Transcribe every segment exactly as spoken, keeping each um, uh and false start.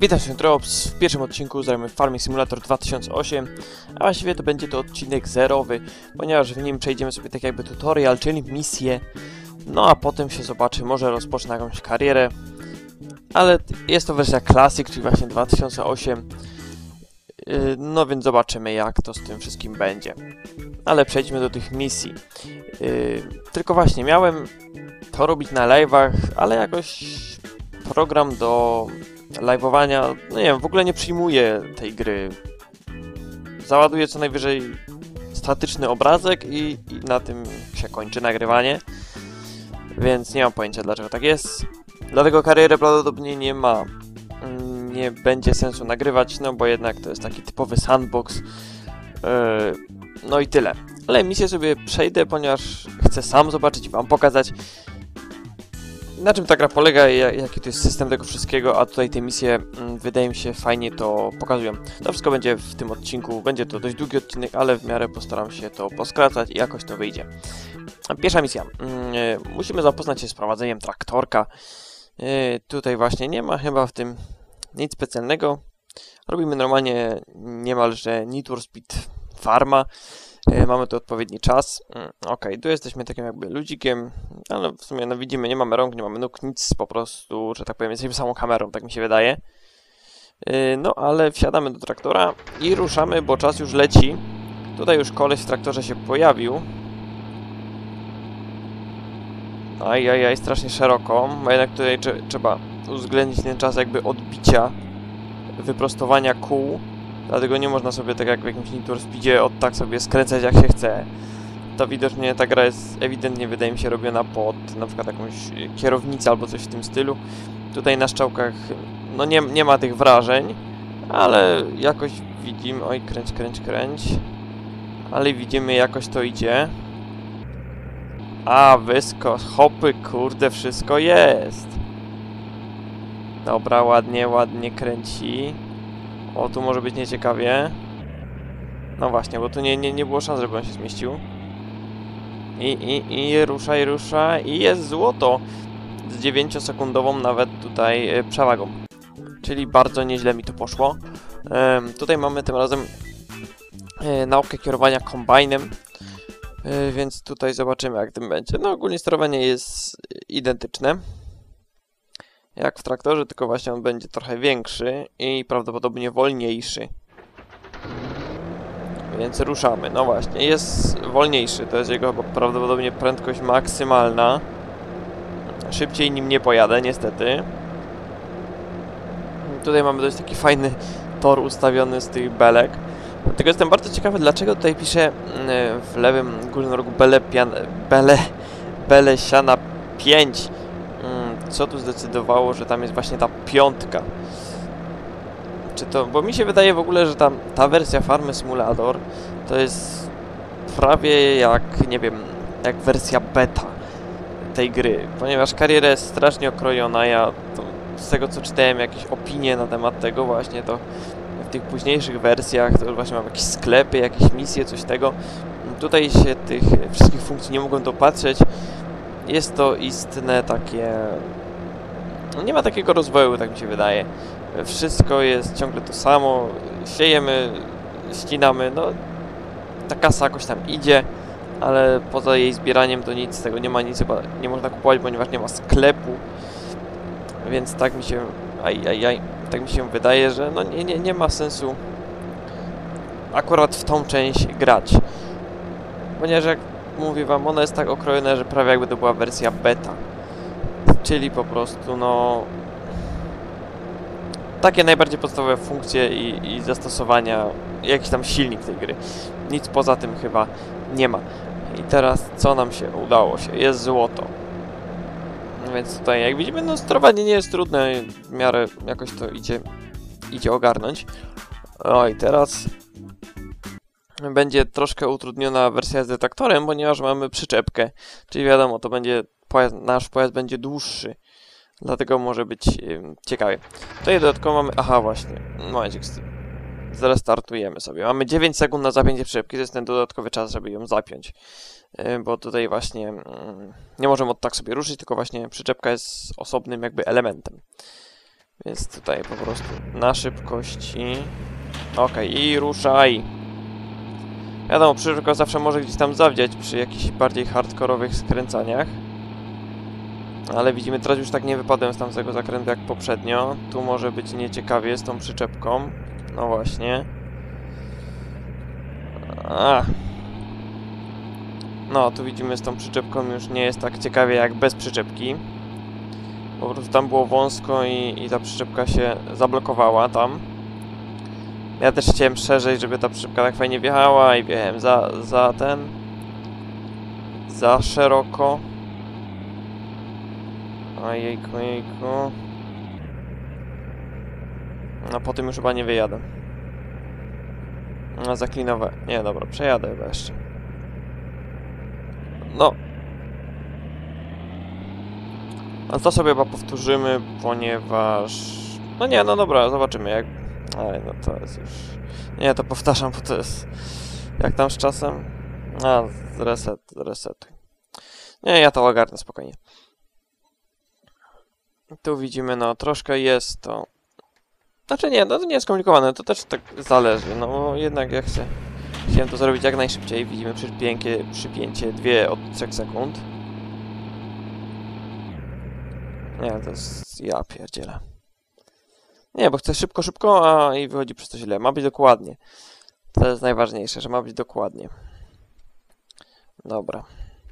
Witam się, Drops. W pierwszym odcinku zajmę Farming Simulator dwa tysiące osiem, a właściwie to będzie to odcinek zerowy, ponieważ w nim przejdziemy sobie tak jakby tutorial, czyli misję, no a potem się zobaczy, może rozpocznę jakąś karierę, ale jest to wersja Classic, czyli właśnie dwa tysiące osiem, yy, no więc zobaczymy, jak to z tym wszystkim będzie. Ale przejdźmy do tych misji. Yy, tylko właśnie, miałem to robić na live'ach, ale jakoś program do live'owania, no nie wiem, w ogóle nie przyjmuje tej gry. Załaduje co najwyżej statyczny obrazek i, i na tym się kończy nagrywanie. Więc nie mam pojęcia, dlaczego tak jest. Dlatego kariery prawdopodobnie nie ma, nie będzie sensu nagrywać, no bo jednak to jest taki typowy sandbox. Yy, no i tyle. Ale misję sobie przejdę, ponieważ chcę sam zobaczyć i wam pokazać, na czym ta gra polega i jaki to jest system tego wszystkiego, a tutaj te misje, mm, wydaje mi się, fajnie to pokazują. To wszystko będzie w tym odcinku, będzie to dość długi odcinek, ale w miarę postaram się to poskracać i jakoś to wyjdzie. Pierwsza misja. Yy, musimy zapoznać się z prowadzeniem traktorka. Yy, tutaj właśnie nie ma chyba w tym nic specjalnego. Robimy normalnie niemalże Need for Speed Farma. Yy, mamy tu odpowiedni czas. Yy, ok, tu jesteśmy takim jakby ludzikiem, ale w sumie no widzimy, nie mamy rąk, nie mamy nóg, nic, po prostu, że tak powiem, jesteśmy samą kamerą, tak mi się wydaje. Yy, no ale wsiadamy do traktora i ruszamy, bo czas już leci. Tutaj już koleś w traktorze się pojawił. Ajajaj, strasznie szeroko, bo jednak tutaj trzeba uwzględnić ten czas jakby odbicia, wyprostowania kół. Dlatego nie można sobie tak jak w jakimś Need for Speedzie od tak sobie skręcać jak się chce. To widocznie ta gra jest ewidentnie, wydaje mi się, robiona pod na przykład jakąś kierownicę albo coś w tym stylu. Tutaj na strzałkach no nie, nie ma tych wrażeń, ale jakoś widzimy, oj kręć, kręć, kręć. Ale widzimy, jakoś to idzie. A, wysko, hopy, kurde, wszystko jest. Dobra, ładnie, ładnie kręci. O, tu może być nieciekawie. No właśnie, bo tu nie, nie, nie było szans, żeby on się zmieścił. I, i, i rusza, i rusza, i jest złoto. Z dziewięciosekundową nawet tutaj e, przewagą. Czyli bardzo nieźle mi to poszło. E, tutaj mamy tym razem e, naukę kierowania kombajnem. Yy, więc tutaj zobaczymy, jak tym będzie. No ogólnie sterowanie jest identyczne jak w traktorze, tylko właśnie on będzie trochę większy i prawdopodobnie wolniejszy. Więc ruszamy. No właśnie, jest wolniejszy. To jest jego prawdopodobnie prędkość maksymalna. Szybciej nim nie pojadę, niestety. Tutaj mamy dość taki fajny tor ustawiony z tych belek. Dlatego jestem bardzo ciekawy, dlaczego tutaj piszę w lewym górnym rogu Bele, pian, Bele, Belesiana pięć. Co tu zdecydowało, że tam jest właśnie ta piątka? Czy to, bo mi się wydaje w ogóle, że tam ta wersja Farmy Simulator to jest prawie jak, nie wiem, jak wersja beta tej gry, ponieważ kariera jest strasznie okrojona. Ja to, z tego co czytałem jakieś opinie na temat tego właśnie, to w tych późniejszych wersjach to właśnie mam jakieś sklepy, jakieś misje, coś tego. Tutaj się tych wszystkich funkcji nie mogłem dopatrzeć. Jest to istne takie... Nie ma takiego rozwoju, tak mi się wydaje. Wszystko jest ciągle to samo. Siejemy, ścinamy, no... Ta kasa jakoś tam idzie, ale poza jej zbieraniem to nic z tego nie ma, nic chyba nie można kupować, ponieważ nie ma sklepu. Więc tak mi się... Aj, aj, aj. Tak mi się wydaje, że no nie, nie, nie ma sensu akurat w tą część grać. Ponieważ jak mówię wam, ona jest tak okrojona, że prawie jakby to była wersja beta. Czyli po prostu no... takie najbardziej podstawowe funkcje i, i zastosowania, jakiś tam silnik tej gry. Nic poza tym chyba nie ma. I teraz co nam się udało się? Jest złoto. Więc tutaj jak widzimy, no sterowanie nie jest trudne, w miarę jakoś to idzie, idzie ogarnąć. No i teraz będzie troszkę utrudniona wersja z detraktorem, ponieważ mamy przyczepkę, czyli wiadomo, to będzie pojazd, nasz pojazd będzie dłuższy, dlatego może być yy, ciekawie. Tutaj dodatkowo mamy, aha właśnie, momencik, zrestartujemy sobie. Mamy dziewięć sekund na zapięcie przyczepki, to jest ten dodatkowy czas, żeby ją zapiąć. Bo tutaj właśnie nie możemy od tak sobie ruszyć, tylko właśnie przyczepka jest osobnym jakby elementem. Więc tutaj po prostu na szybkości. Okej, okay, i ruszaj. Wiadomo, przyczepka zawsze może gdzieś tam zawdziać przy jakichś bardziej hardkorowych skręcaniach. Ale widzimy, teraz już tak nie wypadłem z tamtego zakrętu jak poprzednio. Tu może być nieciekawie z tą przyczepką. No właśnie. A. No, tu widzimy, z tą przyczepką już nie jest tak ciekawie jak bez przyczepki. Po prostu tam było wąsko i, i ta przyczepka się zablokowała tam. Ja też chciałem szerzej, żeby ta przyczepka tak fajnie wjechała i wjechałem za, za ten... za szeroko. Ojejku, ojejku. No po tym już chyba nie wyjadę. No zaklinowe. Nie, dobra, przejadę chyba jeszcze. No. A to sobie chyba powtórzymy, ponieważ... No nie, no dobra, zobaczymy jak... Ale no to jest już... Nie, to powtarzam, bo to jest... Jak tam z czasem? A, zreset, zresetuj. Nie, ja to ogarnę spokojnie. Tu widzimy, no troszkę jest to... Znaczy nie, no to nie jest skomplikowane, to też tak zależy, no bo jednak ja chcę... Chciałem to zrobić jak najszybciej, widzimy przypięcie, przypięcie dwie od trzech sekund. Nie, to jest... ja pierdzielę. Nie, bo chcę szybko, szybko, a i wychodzi przez to źle. Ma być dokładnie. To jest najważniejsze, że ma być dokładnie. Dobra.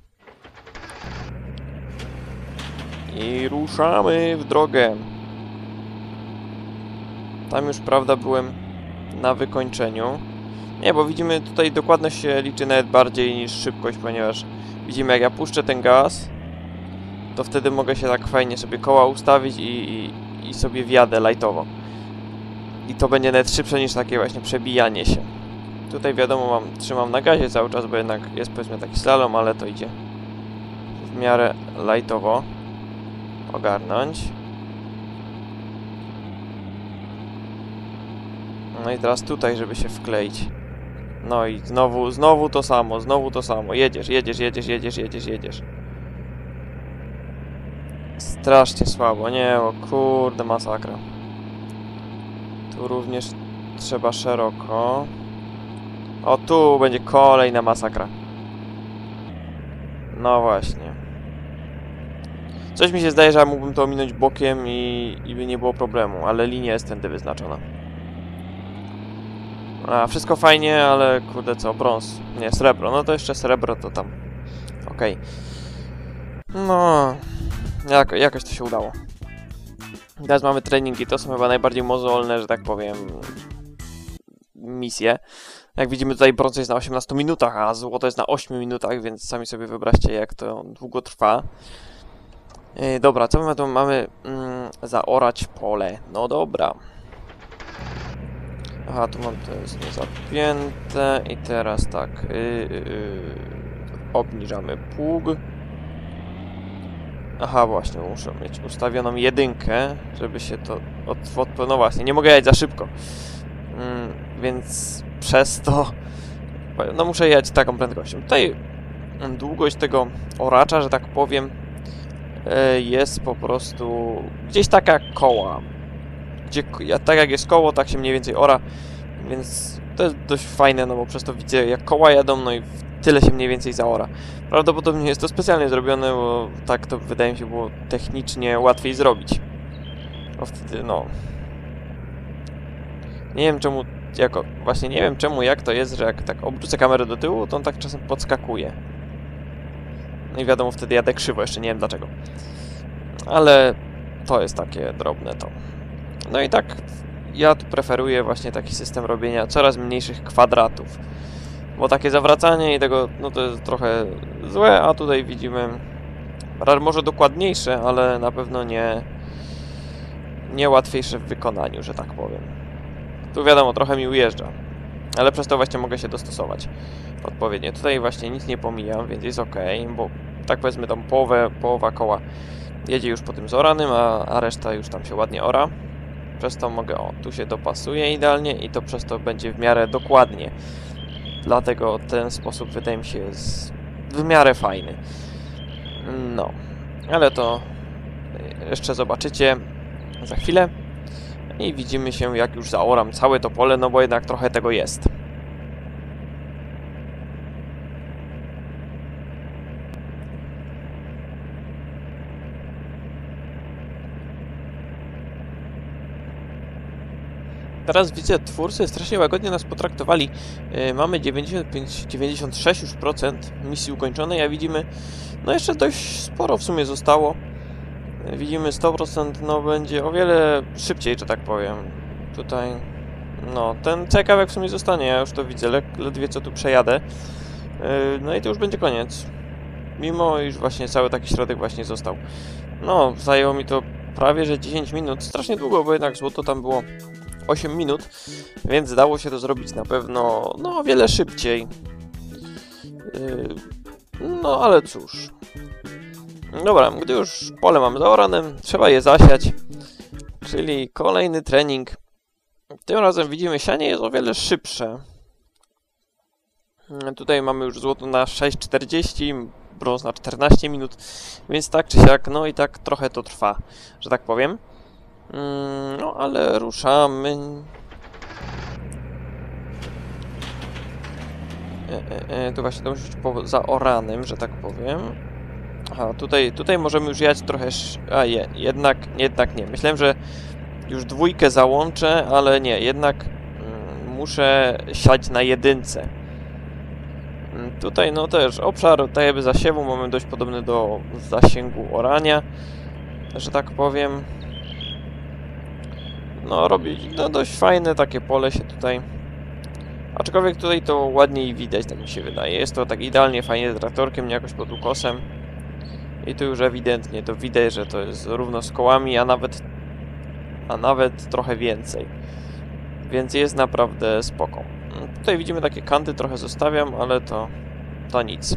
I ruszamy w drogę. Tam już, prawda, byłem na wykończeniu. Nie, bo widzimy, tutaj dokładność się liczy nawet bardziej niż szybkość, ponieważ widzimy, jak ja puszczę ten gaz, to wtedy mogę się tak fajnie sobie koła ustawić i, i, i sobie wjadę lightowo. I to będzie nawet szybsze niż takie właśnie przebijanie się. Tutaj wiadomo, mam, trzymam na gazie cały czas, bo jednak jest powiedzmy taki slalom, ale to idzie w miarę lightowo ogarnąć. No i teraz tutaj, żeby się wkleić. No i znowu, znowu to samo, znowu to samo. Jedziesz, jedziesz, jedziesz, jedziesz, jedziesz, jedziesz. Strasznie słabo, nie, o kurde, masakra. Tu również trzeba szeroko. O, tu będzie kolejna masakra. No właśnie. Coś mi się zdaje, że ja mógłbym to ominąć bokiem i, i by nie było problemu, ale linia jest tędy wyznaczona. A, wszystko fajnie, ale kurde co, brąz. Nie, srebro. No to jeszcze srebro to tam. Okej. Okay. No... Jako, jakoś to się udało. Teraz mamy treningi, to są chyba najbardziej mozolne, że tak powiem, misje. Jak widzimy, tutaj brąz jest na osiemnastu minutach, a złoto jest na ośmiu minutach, więc sami sobie wyobraźcie, jak to długo trwa. Yy, dobra, co my tu mamy? Mm, zaorać pole. No dobra. Aha, tu mam to jest niezapięte i teraz tak. Yy, yy, obniżamy pług. Aha, właśnie, muszę mieć ustawioną jedynkę, żeby się to... Od, od, no właśnie, nie mogę jechać za szybko. Mm, więc przez to... No muszę jechać taką prędkością. Tutaj długość tego oracza, że tak powiem, jest po prostu gdzieś taka jak koła. Gdzie, tak jak jest koło, tak się mniej więcej ora. Więc to jest dość fajne, no bo przez to widzę jak koła jadą, no i tyle się mniej więcej zaora. Prawdopodobnie jest to specjalnie zrobione, bo tak to wydaje mi się było technicznie łatwiej zrobić. Bo wtedy, no... Nie wiem czemu, jako, właśnie nie wiem czemu, jak to jest, że jak tak obrócę kamerę do tyłu, to on tak czasem podskakuje. No i wiadomo, wtedy jadę krzywo, jeszcze nie wiem dlaczego. Ale to jest takie drobne to. No i tak ja tu preferuję właśnie taki system robienia coraz mniejszych kwadratów. Bo takie zawracanie i tego, no to jest trochę złe, a tutaj widzimy może dokładniejsze, ale na pewno nie, nie łatwiejsze w wykonaniu, że tak powiem. Tu wiadomo, trochę mi ujeżdża, ale przez to właśnie mogę się dostosować odpowiednio. Tutaj właśnie nic nie pomijam, więc jest ok, bo tak powiedzmy tam połowę, połowa koła jedzie już po tym zoranym, a, a reszta już tam się ładnie ora. Przez to mogę, o, tu się dopasuje idealnie i to przez to będzie w miarę dokładnie. Dlatego ten sposób wydaje mi się jest w miarę fajny. No, ale to jeszcze zobaczycie za chwilę. I widzimy się, jak już zaoram całe to pole, no bo jednak trochę tego jest. Teraz widzę, twórcy strasznie łagodnie nas potraktowali. Yy, mamy dziewięćdziesiąt pięć dziewięćdziesiąt sześć już procent misji ukończonej, a widzimy, no jeszcze dość sporo w sumie zostało. Yy, widzimy sto procent, no będzie o wiele szybciej, że tak powiem. Tutaj, no, ten ciekawek w sumie zostanie, ja już to widzę, le ledwie co tu przejadę. Yy, no i to już będzie koniec. Mimo iż właśnie cały taki środek właśnie został. No, zajęło mi to prawie że dziesięć minut, strasznie długo, bo jednak złoto tam było osiem minut, więc dało się to zrobić na pewno, no, o wiele szybciej. Yy, no, ale cóż. Dobra, gdy już pole mamy zaorane, trzeba je zasiać, czyli kolejny trening. Tym razem widzimy, sianie jest o wiele szybsze. Yy, tutaj mamy już złoto na sześć czterdzieści, brąz na czternaście minut, więc tak czy siak, no i tak trochę to trwa, że tak powiem. No, ale ruszamy. E, e, e, tu właśnie to musi być po zaoranym, że tak powiem. Aha, tutaj, tutaj możemy już jechać trochę... A je, jednak, jednak nie. Myślałem, że już dwójkę załączę, ale nie, jednak mm, muszę siać na jedynce. Tutaj no też obszar tak jakby zasiewu mamy dość podobny do zasięgu orania, że tak powiem. No, robi no, dość fajne takie pole się tutaj. Aczkolwiek tutaj to ładniej widać, tak mi się wydaje. Jest to tak idealnie fajnie traktorkiem, nie jakoś pod ukosem. I tu już ewidentnie to widać, że to jest równo z kołami, a nawet a nawet trochę więcej. Więc jest naprawdę spoko. Tutaj widzimy takie kanty, trochę zostawiam, ale to to nic.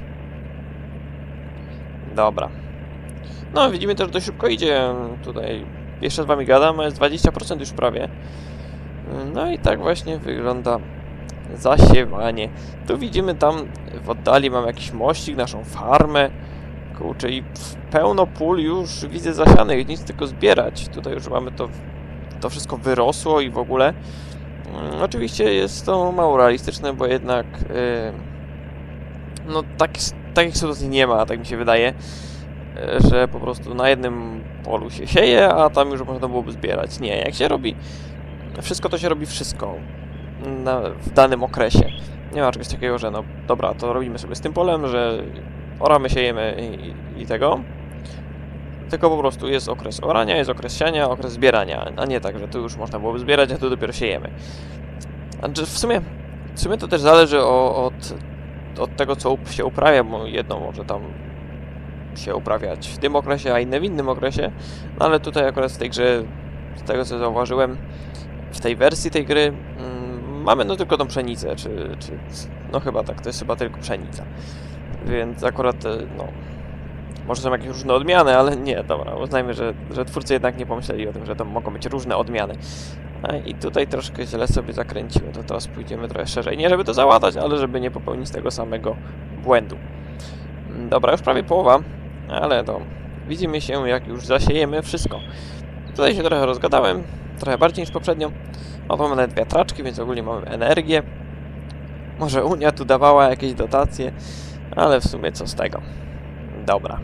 Dobra. No, widzimy też, że dość szybko idzie. Tutaj jeszcze z wami gadam, a jest dwadzieścia procent już prawie. No i tak właśnie wygląda zasiewanie. Tu widzimy, tam w oddali mam jakiś mościk, naszą farmę. Kurczę, i pełno pól już widzę zasianych, nic tylko zbierać. Tutaj już mamy to, to wszystko wyrosło i w ogóle. Oczywiście jest to mało realistyczne, bo jednak yy, no tak, takich sytuacji nie ma, tak mi się wydaje, że po prostu na jednym polu się sieje, a tam już można byłoby zbierać. Nie, jak się robi wszystko, to się robi wszystko na, w danym okresie. Nie ma czegoś takiego, że no dobra, to robimy sobie z tym polem, że oramy, siejemy i, i tego. Tylko po prostu jest okres orania, jest okres siania, okres zbierania, a nie tak, że tu już można byłoby zbierać, a tu dopiero siejemy. Znaczy w sumie, w sumie to też zależy o, od, od tego, co się uprawia, bo jedno może tam się uprawiać w tym okresie, a inne w innym okresie, no ale tutaj akurat w tej grze, z tego co zauważyłem, w tej wersji tej gry mm, mamy no tylko tą pszenicę, czy, czy no chyba tak, to jest chyba tylko pszenica. Więc akurat, no, może są jakieś różne odmiany, ale nie, dobra, uznajmy, że, że twórcy jednak nie pomyśleli o tym, że to mogą być różne odmiany. A i tutaj troszkę źle sobie zakręciłem, to teraz pójdziemy trochę szerzej. Nie żeby to załatać, ale żeby nie popełnić tego samego błędu. Dobra, już prawie połowa, ale to widzimy się, jak już zasiejemy wszystko. Tutaj się trochę rozgadałem, trochę bardziej niż poprzednio. O, mamy nawet wiatraczki, więc ogólnie mamy energię. Może Unia tu dawała jakieś dotacje, ale w sumie co z tego. Dobra.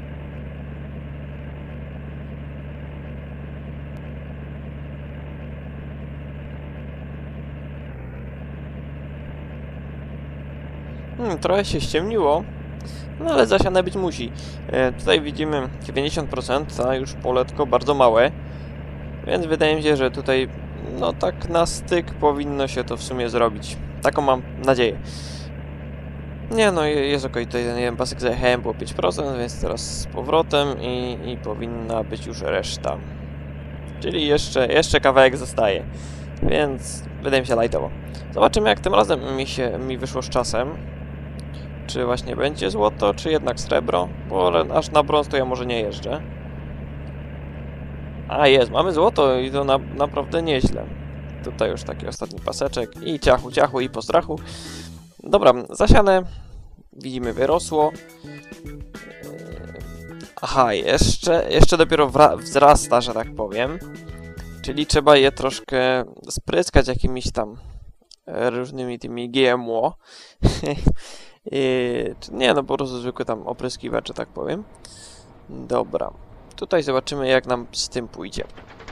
Hmm, trochę się ściemniło, no ale zasiane być musi. E, tutaj widzimy dziewięćdziesiąt procent, a już poletko bardzo małe, więc wydaje mi się, że tutaj no tak na styk powinno się to w sumie zrobić. Taką mam nadzieję. Nie no, jest ok, tutaj ten jeden pasek zajechałem, było pięć procent, więc teraz z powrotem i, i powinna być już reszta. Czyli jeszcze, jeszcze kawałek zostaje, więc wydaje mi się lightowo. Zobaczymy, jak tym razem mi się mi wyszło z czasem. Czy właśnie będzie złoto, czy jednak srebro, bo aż na brąz to ja może nie jeżdżę. A jest, mamy złoto i to na, naprawdę nieźle. Tutaj już taki ostatni paseczek i ciachu, ciachu i po strachu. Dobra, zasiane. Widzimy, wyrosło. Aha, jeszcze, jeszcze dopiero wzrasta, że tak powiem. Czyli trzeba je troszkę spryskać jakimiś tam różnymi tymi G M O. I, nie, no po prostu zwykły tam opryskiwacz, że tak powiem. Dobra. Tutaj zobaczymy, jak nam z tym pójdzie.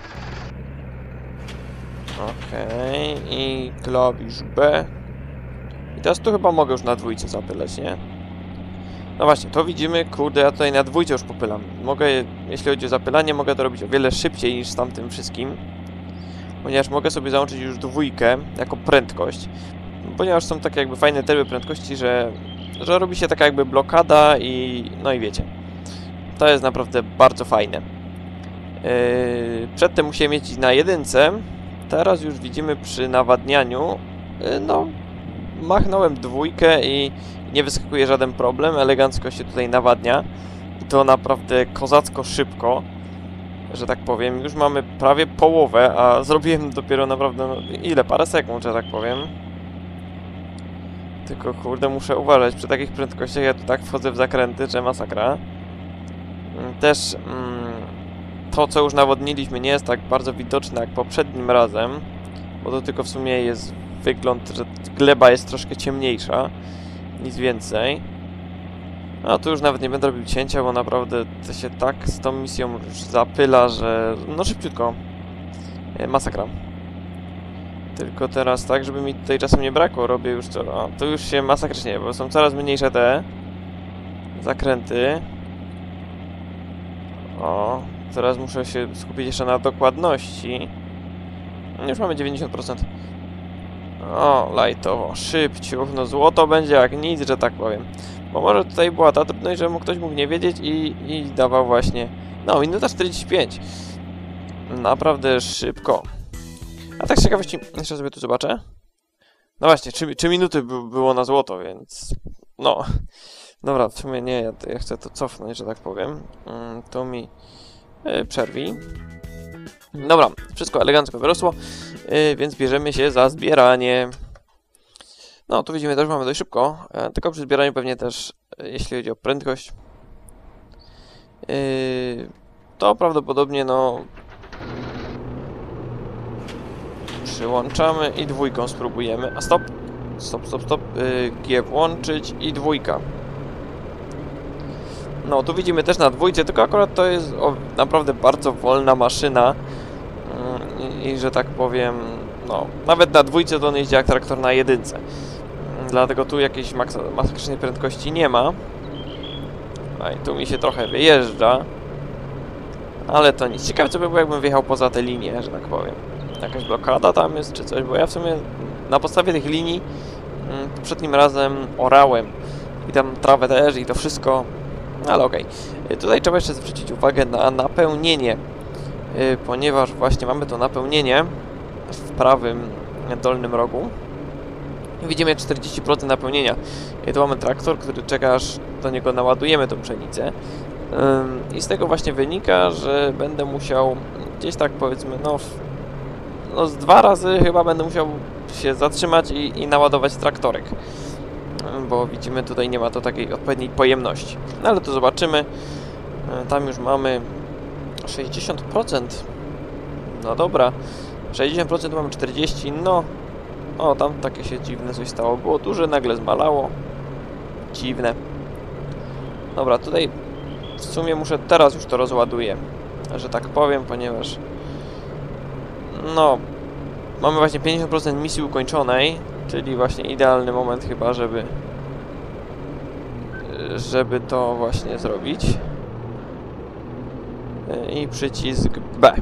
Okej. Okay. I klawisz B. I teraz tu chyba mogę już na dwójce zapylać, nie? No właśnie, to widzimy, kurde, ja tutaj na dwójce już popylam. Mogę, jeśli chodzi o zapylanie, mogę to robić o wiele szybciej niż z tamtym wszystkim. Ponieważ mogę sobie załączyć już dwójkę jako prędkość. Ponieważ są takie jakby fajne tryby prędkości, że, że robi się taka jakby blokada i... no i wiecie. To jest naprawdę bardzo fajne. Yy, przedtem musiałem mieć na jedynce. Teraz już widzimy przy nawadnianiu, yy, no... machnąłem dwójkę i nie wyskakuje żaden problem, elegancko się tutaj nawadnia. I to naprawdę kozacko szybko, że tak powiem. Już mamy prawie połowę, a zrobiłem dopiero naprawdę, no, ile? Parę sekund, że tak powiem. Tylko kurde, muszę uważać, przy takich prędkościach ja tu tak wchodzę w zakręty, że masakra. Też mm, to, co już nawodniliśmy, nie jest tak bardzo widoczne jak poprzednim razem, bo to tylko w sumie jest wygląd, że gleba jest troszkę ciemniejsza, nic więcej. A tu już nawet nie będę robił cięcia, bo naprawdę to się tak z tą misją już zapyla, że no szybciutko. Masakra. Tylko teraz tak, żeby mi tutaj czasem nie brakło, robię już to. O, to już się masakrycznie, bo są coraz mniejsze te zakręty. O, teraz muszę się skupić jeszcze na dokładności. Już mamy dziewięćdziesiąt procent. O, lajtowo, szybciu, no złoto będzie jak nic, że tak powiem. Bo może tutaj była ta trudność, że mógł ktoś mógł nie wiedzieć i, i dawał właśnie... No, minuta czterdzieści pięć. Naprawdę szybko. A tak z ciekawości, jeszcze sobie tu zobaczę. No właśnie, trzy, trzy minuty by, było na złoto, więc... No. Dobra, w sumie nie, ja, ja chcę to cofnąć, że tak powiem. Mm, to mi yy, przerwij. Dobra, wszystko elegancko wyrosło, yy, więc bierzemy się za zbieranie. No, tu widzimy też, mamy dość szybko, yy, tylko przy zbieraniu pewnie też, yy, jeśli chodzi o prędkość, yy, to prawdopodobnie, no, przyłączamy i dwójką spróbujemy. A stop, stop, stop, stop, yy, G włączyć i dwójka. No, tu widzimy też na dwójce, tylko akurat to jest o, naprawdę bardzo wolna maszyna. I, I że tak powiem, no, nawet na dwójce to on jeździ jak traktor na jedynce. Dlatego tu jakiejś masakrycznej prędkości nie ma. A i tu mi się trochę wyjeżdża. Ale to nic. Ciekawe co by było, jakbym wjechał poza tę linię, że tak powiem. Jakaś blokada tam jest, czy coś, bo ja w sumie na podstawie tych linii mm, poprzednim razem orałem. I tam trawę też i to wszystko. Ale okej. Okay. Tutaj trzeba jeszcze zwrócić uwagę na napełnienie. Yy, ponieważ właśnie mamy to napełnienie w prawym dolnym rogu. Widzimy czterdzieści procent napełnienia. I tu mamy traktor, który czeka, aż do niego naładujemy tą pszenicę. Yy, I z tego właśnie wynika, że będę musiał gdzieś tak powiedzmy, no, w, no z dwa razy chyba będę musiał się zatrzymać i, i naładować traktorek. Yy, bo widzimy, tutaj nie ma to takiej odpowiedniej pojemności. No ale to zobaczymy. Yy, tam już mamy sześćdziesiąt procent. No dobra. sześćdziesiąt procent mamy czterdzieści procent. No. O, tam takie się dziwne coś stało. Było duże, nagle zmalało. Dziwne. Dobra, tutaj w sumie muszę teraz już to rozładuję, że tak powiem, ponieważ no mamy właśnie pięćdziesiąt procent misji ukończonej, czyli właśnie idealny moment chyba, żeby żeby to właśnie zrobić. I przycisk B.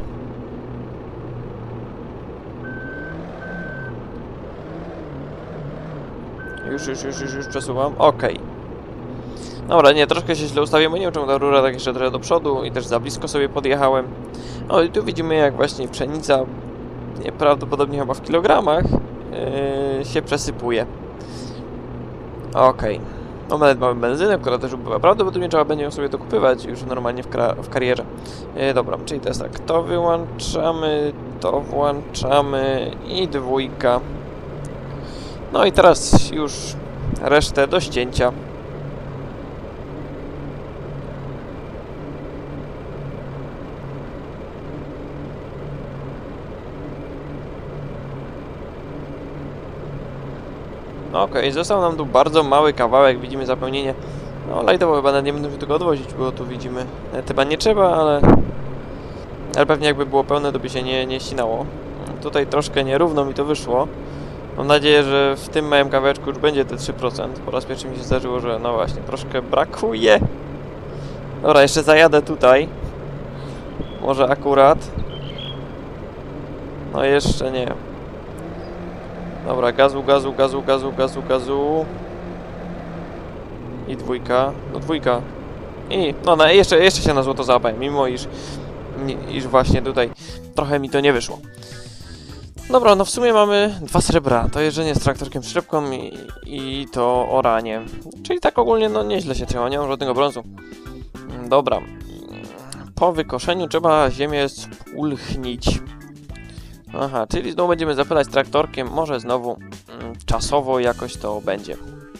Już, już, już, już, już przesuwam. OK. Dobra, nie, troszkę się źle ustawiłem, bo nie wiem czemu ta rura tak jeszcze trochę do przodu i też za blisko sobie podjechałem. No i tu widzimy, jak właśnie pszenica, nieprawdopodobnie chyba w kilogramach, yy, się przesypuje. OK. No nawet mamy benzynę, która też ubywa. Prawdopodobnie trzeba będzie ją sobie dokupywać już normalnie w, w karierze. Yy, dobra, czyli to jest tak, to wyłączamy, to włączamy i dwójka. No i teraz już resztę do ścięcia. No okej, okay, został nam tu bardzo mały kawałek, widzimy zapełnienie. No lajtowo chyba nawet nie będę się tego odwozić, bo tu widzimy. Chyba nie trzeba, ale... Ale pewnie jakby było pełne, to by się nie, nie ścinało. Tutaj troszkę nierówno mi to wyszło. Mam nadzieję, że w tym małym kawałeczku już będzie te trzy procent. Po raz pierwszy mi się zdarzyło, że no właśnie, troszkę brakuje. Dobra, jeszcze zajadę tutaj. Może akurat. No jeszcze nie. Dobra, gazu, gazu, gazu, gazu, gazu, gazu. I dwójka. No dwójka. I no, no jeszcze, jeszcze się na złoto załapałem, mimo iż, iż właśnie tutaj trochę mi to nie wyszło. Dobra, no w sumie mamy dwa srebra. To jeżdżenie z traktorkiem przyczepką i, i to oranie. Czyli tak ogólnie no nieźle się trzyma, nie mam żadnego brązu. Dobra. Po wykoszeniu trzeba ziemię spulchnić. Aha, czyli znowu będziemy zapylać traktorkiem. Może znowu mm, czasowo jakoś to będzie.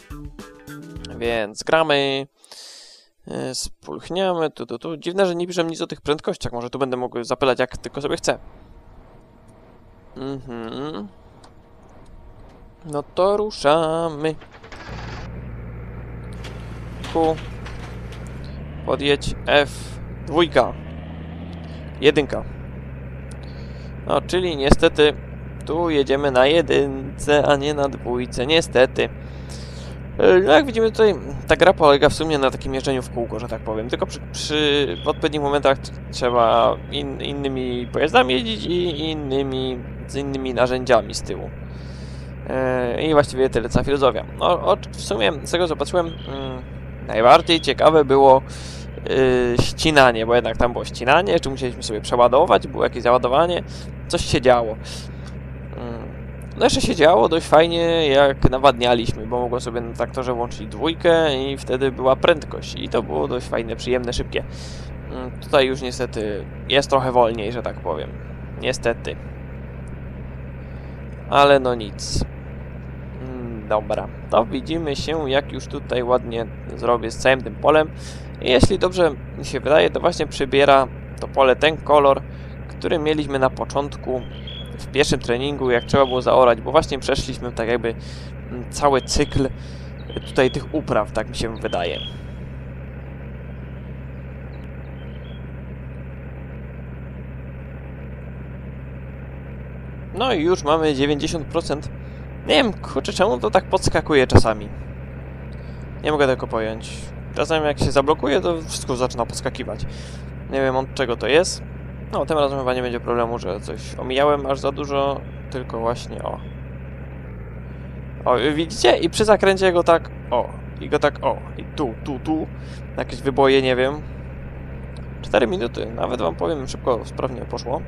Więc gramy. Yy, spulchniamy. Tu, tu, tu. Dziwne, że nie piszę nic o tych prędkościach. Może tu będę mógł zapylać jak tylko sobie chcę. Mhm. No to ruszamy. Q. Podjedź F. Dwójka. Jedynka. No, czyli niestety tu jedziemy na jedynce, a nie na dwójce. Niestety. No jak widzimy tutaj, ta gra polega w sumie na takim jeżdżeniu w kółko, że tak powiem. Tylko przy, przy w odpowiednich momentach trzeba in, innymi pojazdami jeździć i innymi, z innymi narzędziami z tyłu. Yy, I właściwie tyle, cała filozofia. No, o, w sumie z tego co patrzyłem, yy, najbardziej ciekawe było yy, ścinanie, bo jednak tam było ścinanie, jeszcze musieliśmy sobie przeładować, było jakieś załadowanie, coś się działo. No jeszcze się działo dość fajnie, jak nawadnialiśmy, bo mogłem sobie na traktorze włączyć dwójkę i wtedy była prędkość. I to było dość fajne, przyjemne, szybkie. Tutaj już niestety jest trochę wolniej, że tak powiem. Niestety. Ale no nic. Dobra, to widzimy się, jak już tutaj ładnie zrobię z całym tym polem. I jeśli dobrze mi się wydaje, to właśnie przybiera to pole ten kolor, który mieliśmy na początku w pierwszym treningu, jak trzeba było zaorać, bo właśnie przeszliśmy tak jakby cały cykl tutaj tych upraw, tak mi się wydaje. No i już mamy dziewięćdziesiąt procent. Nie wiem, kurczę, czemu to tak podskakuje czasami. Nie mogę tego pojąć. Czasem jak się zablokuje, to wszystko zaczyna podskakiwać. Nie wiem od czego to jest. No, tym razem chyba nie będzie problemu, że coś omijałem aż za dużo, tylko właśnie o. O, widzicie? I przy zakręcie go tak o. I go tak o. I tu, tu, tu. Jakieś wyboje, nie wiem. cztery minuty. Nawet wam powiem, szybko, sprawnie poszło.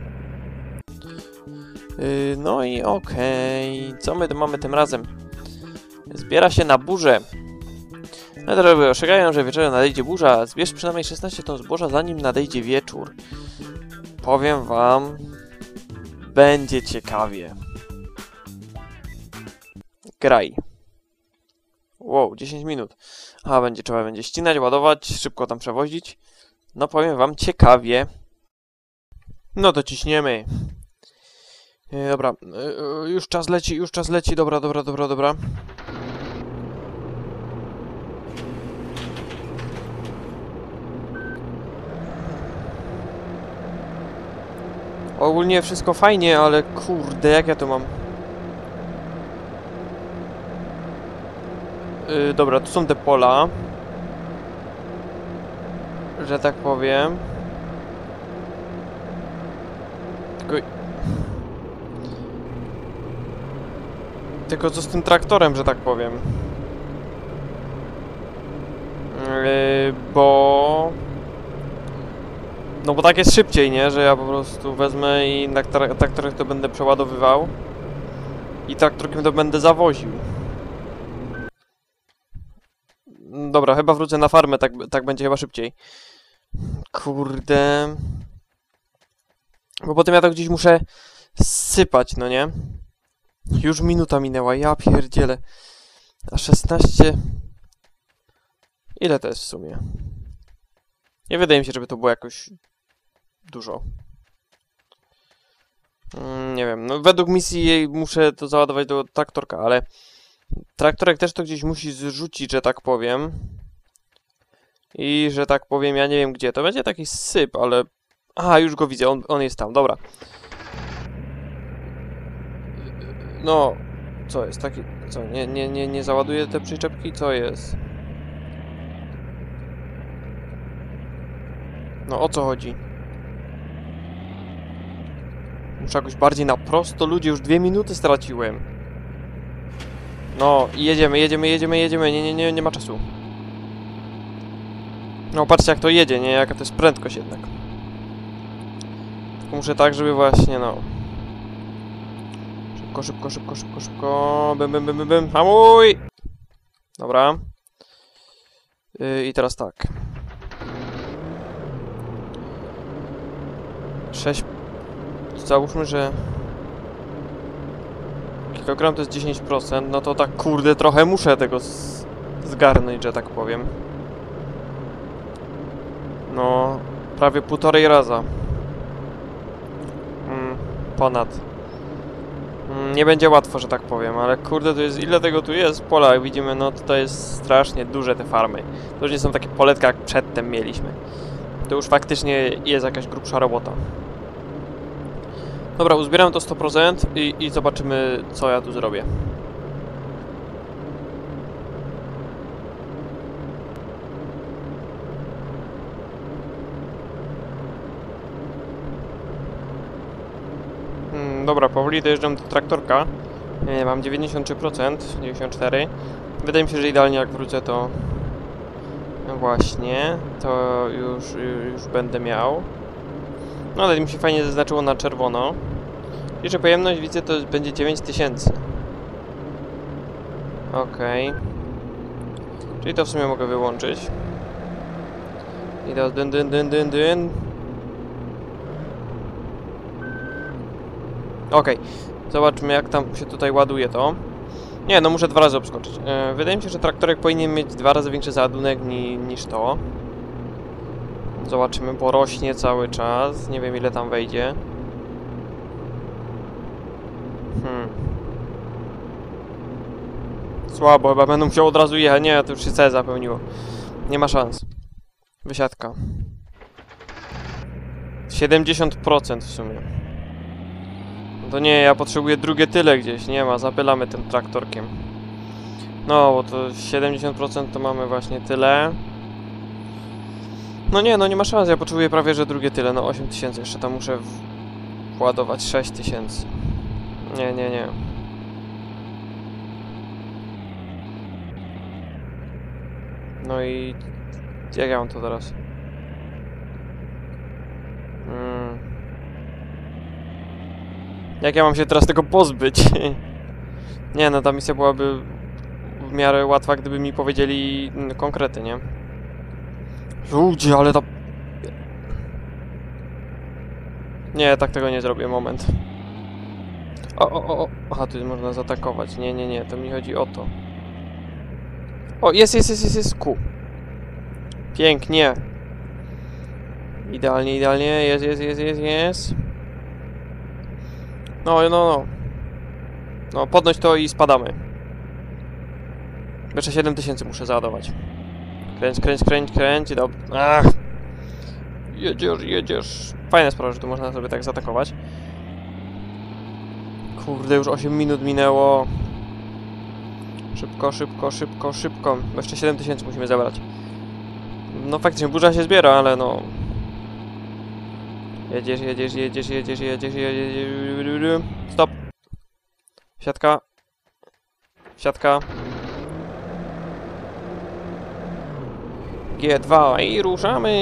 Yy, no i okej. Okay. Co my tu mamy tym razem? Zbiera się na burzę. No to ostrzegają, że wieczorem nadejdzie burza. Zbierz przynajmniej szesnaście ton zboża, zanim nadejdzie wieczór. Powiem wam, będzie ciekawie. Graj. Wow, dziesięć minut. A, będzie trzeba będzie ścinać, ładować, szybko tam przewozić. No powiem wam, ciekawie. No to ciśniemy. E, dobra, e, już czas leci, już czas leci. Dobra, dobra, dobra, dobra. Ogólnie wszystko fajnie, ale kurde, jak ja to mam? Yy, dobra, tu są te pola. Że tak powiem. Tylko... Tylko co z tym traktorem, że tak powiem? Yy, bo... No bo tak jest szybciej, nie? Że ja po prostu wezmę i na traktorek to będę przeładowywał i traktorkiem to będę zawoził. Dobra, chyba wrócę na farmę, tak, tak będzie chyba szybciej. Kurde... Bo potem ja to gdzieś muszę sypać, no nie? Już minuta minęła, ja pierdzielę. A szesnaście... Ile to jest w sumie? Nie wydaje mi się, żeby to było jakoś... dużo. Mm, nie wiem, no według misji muszę to załadować do traktorka, ale Traktorek też to gdzieś musi zrzucić, że tak powiem. I że tak powiem, ja nie wiem gdzie. To będzie taki syp, ale... Aha, już go widzę, on, on jest tam, dobra. No... Co jest taki... Co, nie, nie, nie, nie załaduje te przyczepki? Co jest? No, o co chodzi? Muszę jakoś bardziej na prosto, ludzie, już dwie minuty straciłem. No, i jedziemy, jedziemy, jedziemy, jedziemy, nie, nie, nie, nie ma czasu. No, patrzcie jak to jedzie, nie? Jaka to jest prędkość jednak. Tylko muszę tak, żeby właśnie, no... Szybko, szybko, szybko, szybko, szybko... Bym, bym, bym, bym, bym, hamuj! Dobra. Yy, I teraz tak. sześć... Załóżmy, że... Kilogram to jest dziesięć procent, no to tak kurde trochę muszę tego z... zgarnąć, że tak powiem. No... Prawie półtorej raza. Mm, ponad. Mm, nie będzie łatwo, że tak powiem, ale kurde to jest... Ile tego tu jest? Pola, jak widzimy, no to jest strasznie duże te farmy. To już nie są takie poletka jak przedtem mieliśmy. To już faktycznie jest jakaś grubsza robota. Dobra, uzbieram to sto procent i, i zobaczymy, co ja tu zrobię. Hmm, dobra, powoli dojeżdżam do traktorka. Nie, mam dziewięćdziesiąt trzy procent, dziewięćdziesiąt cztery procent. Wydaje mi się, że idealnie jak wrócę, to... No właśnie, to już, już będę miał. No, ale mi się fajnie zaznaczyło na czerwono. I że pojemność widzę to będzie dziewięć tysięcy. Okej. Okay. Czyli to w sumie mogę wyłączyć. I teraz dyn, dyn, dyn, dyn, dyn. Okej. Okay. Zobaczmy jak tam się tutaj ładuje to. Nie, no muszę dwa razy obskoczyć. Yy, wydaje mi się, że traktorek powinien mieć dwa razy większy załadunek ni niż to. Zobaczymy, bo rośnie cały czas. Nie wiem ile tam wejdzie. Hmm. Słabo, chyba będę musiał od razu jechać. Nie, to już się całe zapełniło. Nie ma szans. Wysiadka. siedemdziesiąt procent w sumie. No to nie, ja potrzebuję drugie tyle gdzieś. Nie ma, zapylamy tym traktorkiem. No, bo to siedemdziesiąt procent to mamy właśnie tyle. No nie, no nie ma szans. Ja potrzebuję prawie, że drugie tyle. No osiem tysięcy. Jeszcze tam muszę władować sześć tysięcy. Nie, nie, nie. No i... Jak ja mam to teraz? Hmm. Jak ja mam się teraz tego pozbyć? Nie, no ta misja byłaby w miarę łatwa, gdyby mi powiedzieli konkrety, nie? Ludzie, ale ta... Nie, tak tego nie zrobię, moment. O, o, o, o. Aha, tu można zaatakować. Nie, nie, nie, to mi chodzi o to. O, jest, jest, jest, jest, jest, ku. Pięknie. Idealnie, idealnie, jest, jest, jest, jest, jest. No, no, no. No, podnoś to i spadamy. Jeszcze siedem tysięcy muszę załadować. Kręć, kręć, kręć, kręć i dobrze. Ach. Jedziesz, jedziesz. Fajna sprawa, że tu można sobie tak zaatakować. Kurde, już osiem minut minęło. Szybko, szybko, szybko, szybko. Bo jeszcze siedem tysięcy musimy zebrać. No faktycznie, burza się zbiera, ale no... Jedziesz, jedziesz, jedziesz, jedziesz, jedziesz, jedziesz... Stop! Siatka. Siatka. G dwa i ruszamy!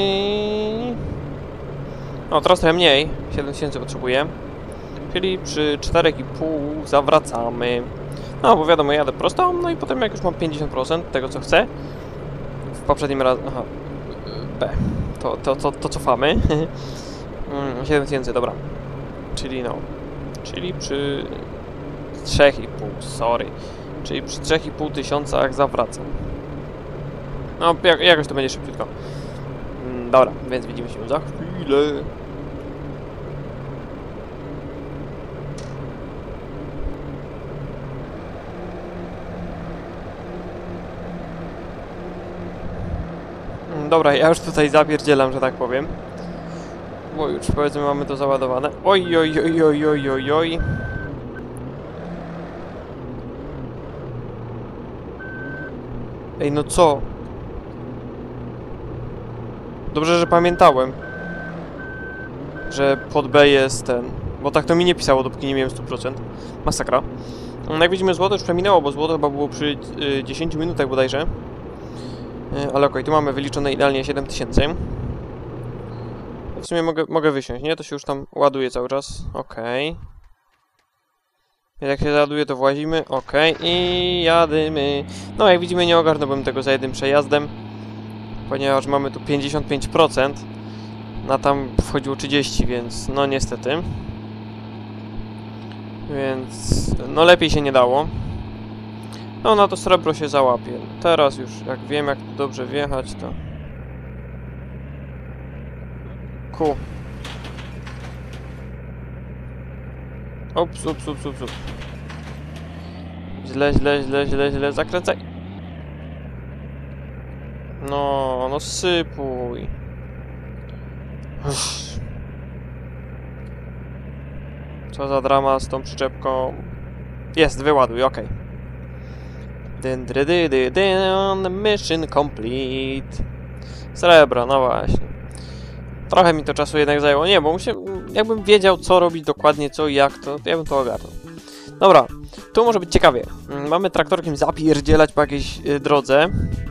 No, teraz trochę mniej. siedem tysięcy potrzebuję. Czyli przy cztery i pół zawracamy. No, bo wiadomo, jadę prosto, no i potem jak już mam pięćdziesiąt procent tego, co chcę. W poprzednim razie... Aha. B. To, to, to, to cofamy. siedem tysięcy, dobra. Czyli no... Czyli przy... trzy i pół, sorry. Czyli przy trzy i pół tysiącach zawracam. No, jak, jakoś to będzie szybciutko. Dobra, więc widzimy się za chwilę. Dobra, ja już tutaj zapierdzielam, że tak powiem. Bo już powiedzmy mamy to załadowane. Oj, oj, oj, oj, oj, oj, oj. Ej, no co? Dobrze, że pamiętałem, że pod B jest ten... Bo tak to mi nie pisało, dopóki nie miałem stu procent. Masakra. No, jak widzimy, złoto już przeminęło, bo złoto chyba było przy y, dziesięciu minutach bodajże. Y, ale okej, okay, tu mamy wyliczone idealnie siedem tysięcy. W sumie mogę, mogę wysiąść, nie? To się już tam ładuje cały czas. Okej. Okay. Jak się załaduje, to włazimy. Okej. Okay. I jadymy. No, jak widzimy, nie ogarnąłbym tego za jednym przejazdem. Ponieważ mamy tu pięćdziesiąt pięć procent. Na tam wchodziło trzydzieści, więc no niestety. Więc no lepiej się nie dało. No na to srebro się załapie. Teraz już jak wiem, jak tu dobrze wjechać, to... Ku. Ups, ups, ups, ups, ups. Źle, źle, źle, źle, źle. Zakręcaj. No, no sypuj. Uff. Co za drama z tą przyczepką. Jest, wyładuj, okej. Okay. Mission complete. Srebro, no właśnie. Trochę mi to czasu jednak zajęło. Nie, bo muszę, jakbym wiedział, co robić dokładnie, co i jak, to ja bym to ogarnął. Dobra, tu może być ciekawie. Mamy traktorkiem zapierdzielać po jakiejś y, drodze.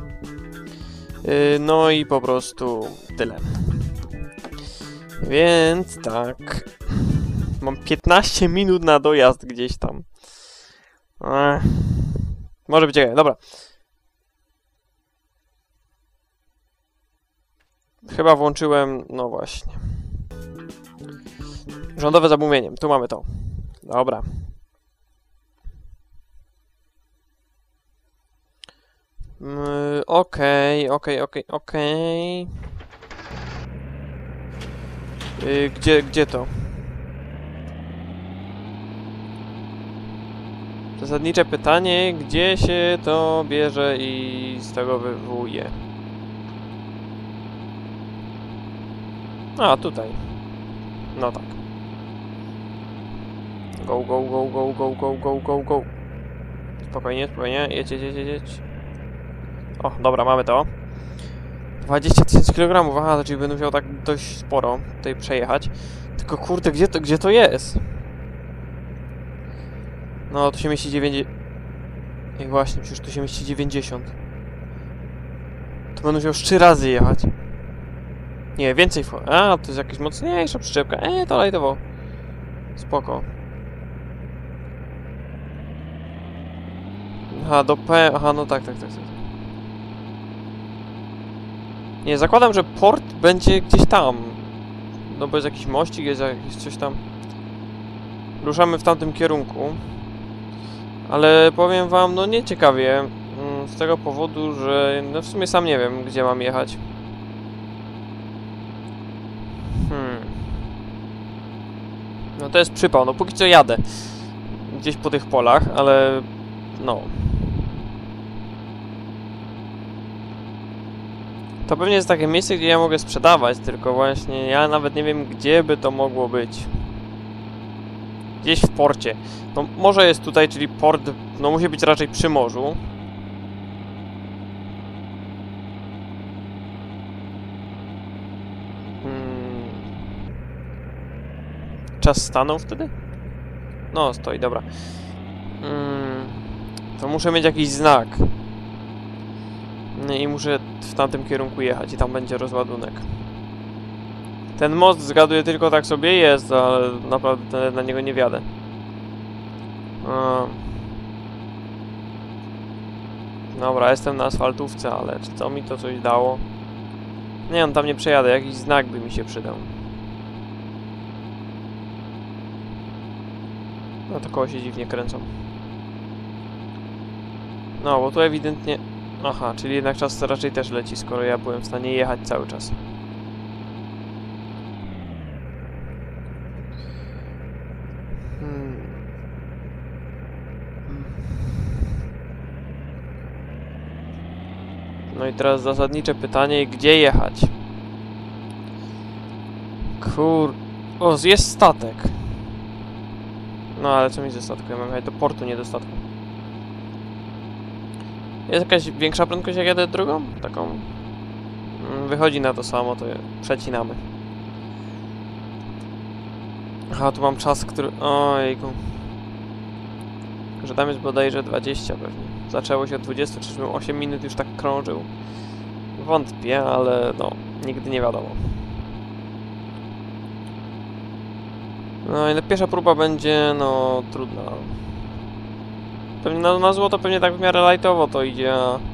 Y, no i po prostu tyle. Więc tak. Mam piętnaście minut na dojazd gdzieś tam. Ech. Może być ciekawe, dobra. Chyba włączyłem, no właśnie. Rządowe zamówienie, tu mamy to. Dobra. Yy, okej, okej, okej, okej. Yy, Gdzie, gdzie to? Zasadnicze pytanie, gdzie się to bierze i z tego wywołuje? A, tutaj. No tak. Go, go, go, go, go, go, go, go, go. Spokojnie, spokojnie. Jedź, jedź, jedź, jedź. O, dobra, mamy to. dwadzieścia tysięcy kilogramów, aha, to czyli będę musiał tak dość sporo tutaj przejechać. Tylko kurde, gdzie to, gdzie to jest? No, tu się mieści dziewięćdziesiąt... I właśnie, przecież tu się mieści dziewięćdziesiąt. To będę musiał trzy razy jechać. Nie, więcej... A, to jest jakaś mocniejsza przyczepka. Eee, to lajtowo. Spoko. Aha, do P... Aha, no tak, tak, tak, tak. Nie, zakładam, że port będzie gdzieś tam. No bo jest jakiś mościk, jest jakieś coś tam. Ruszamy w tamtym kierunku. Ale powiem wam, no nie ciekawie. Z tego powodu, że no w sumie sam nie wiem, gdzie mam jechać. Hmm. No to jest przypał, no póki co jadę. Gdzieś po tych polach, ale... No. To pewnie jest takie miejsce, gdzie ja mogę sprzedawać, tylko właśnie ja nawet nie wiem, gdzie by to mogło być. Gdzieś w porcie. No morze jest tutaj, czyli port, no musi być raczej przy morzu. Hmm. Czas stanął wtedy? No, stoi, dobra. Hmm. To muszę mieć jakiś znak. I muszę w tamtym kierunku jechać i tam będzie rozładunek. Ten most, zgaduję, tylko tak sobie jest, ale naprawdę na niego nie wjadę. A. Dobra, jestem na asfaltówce, ale czy to mi to coś dało? Nie, on tam nie przejadę, jakiś znak by mi się przydał. No to koło się dziwnie kręcą. No, bo tu ewidentnie... Aha, czyli jednak czas raczej też leci, skoro ja byłem w stanie jechać cały czas. Hmm. No i teraz zasadnicze pytanie, gdzie jechać? Kur... O, jest statek. No ale co mi ze statku? Ja mam jechać do portu, nie do statku. Jest jakaś większa prędkość, jak jadę drugą? Taką... Wychodzi na to samo, to je przecinamy. Aha, tu mam czas, który... Ojejku. Że tam jest bodajże dwadzieścia pewnie. Zaczęło się od dwudziestu, czyżbym osiem minut już tak krążył? Wątpię, ale no, nigdy nie wiadomo. No i pierwsza próba będzie, no, trudna. Pewnie na, na złoto pewnie tak w miarę lightowo to idzie.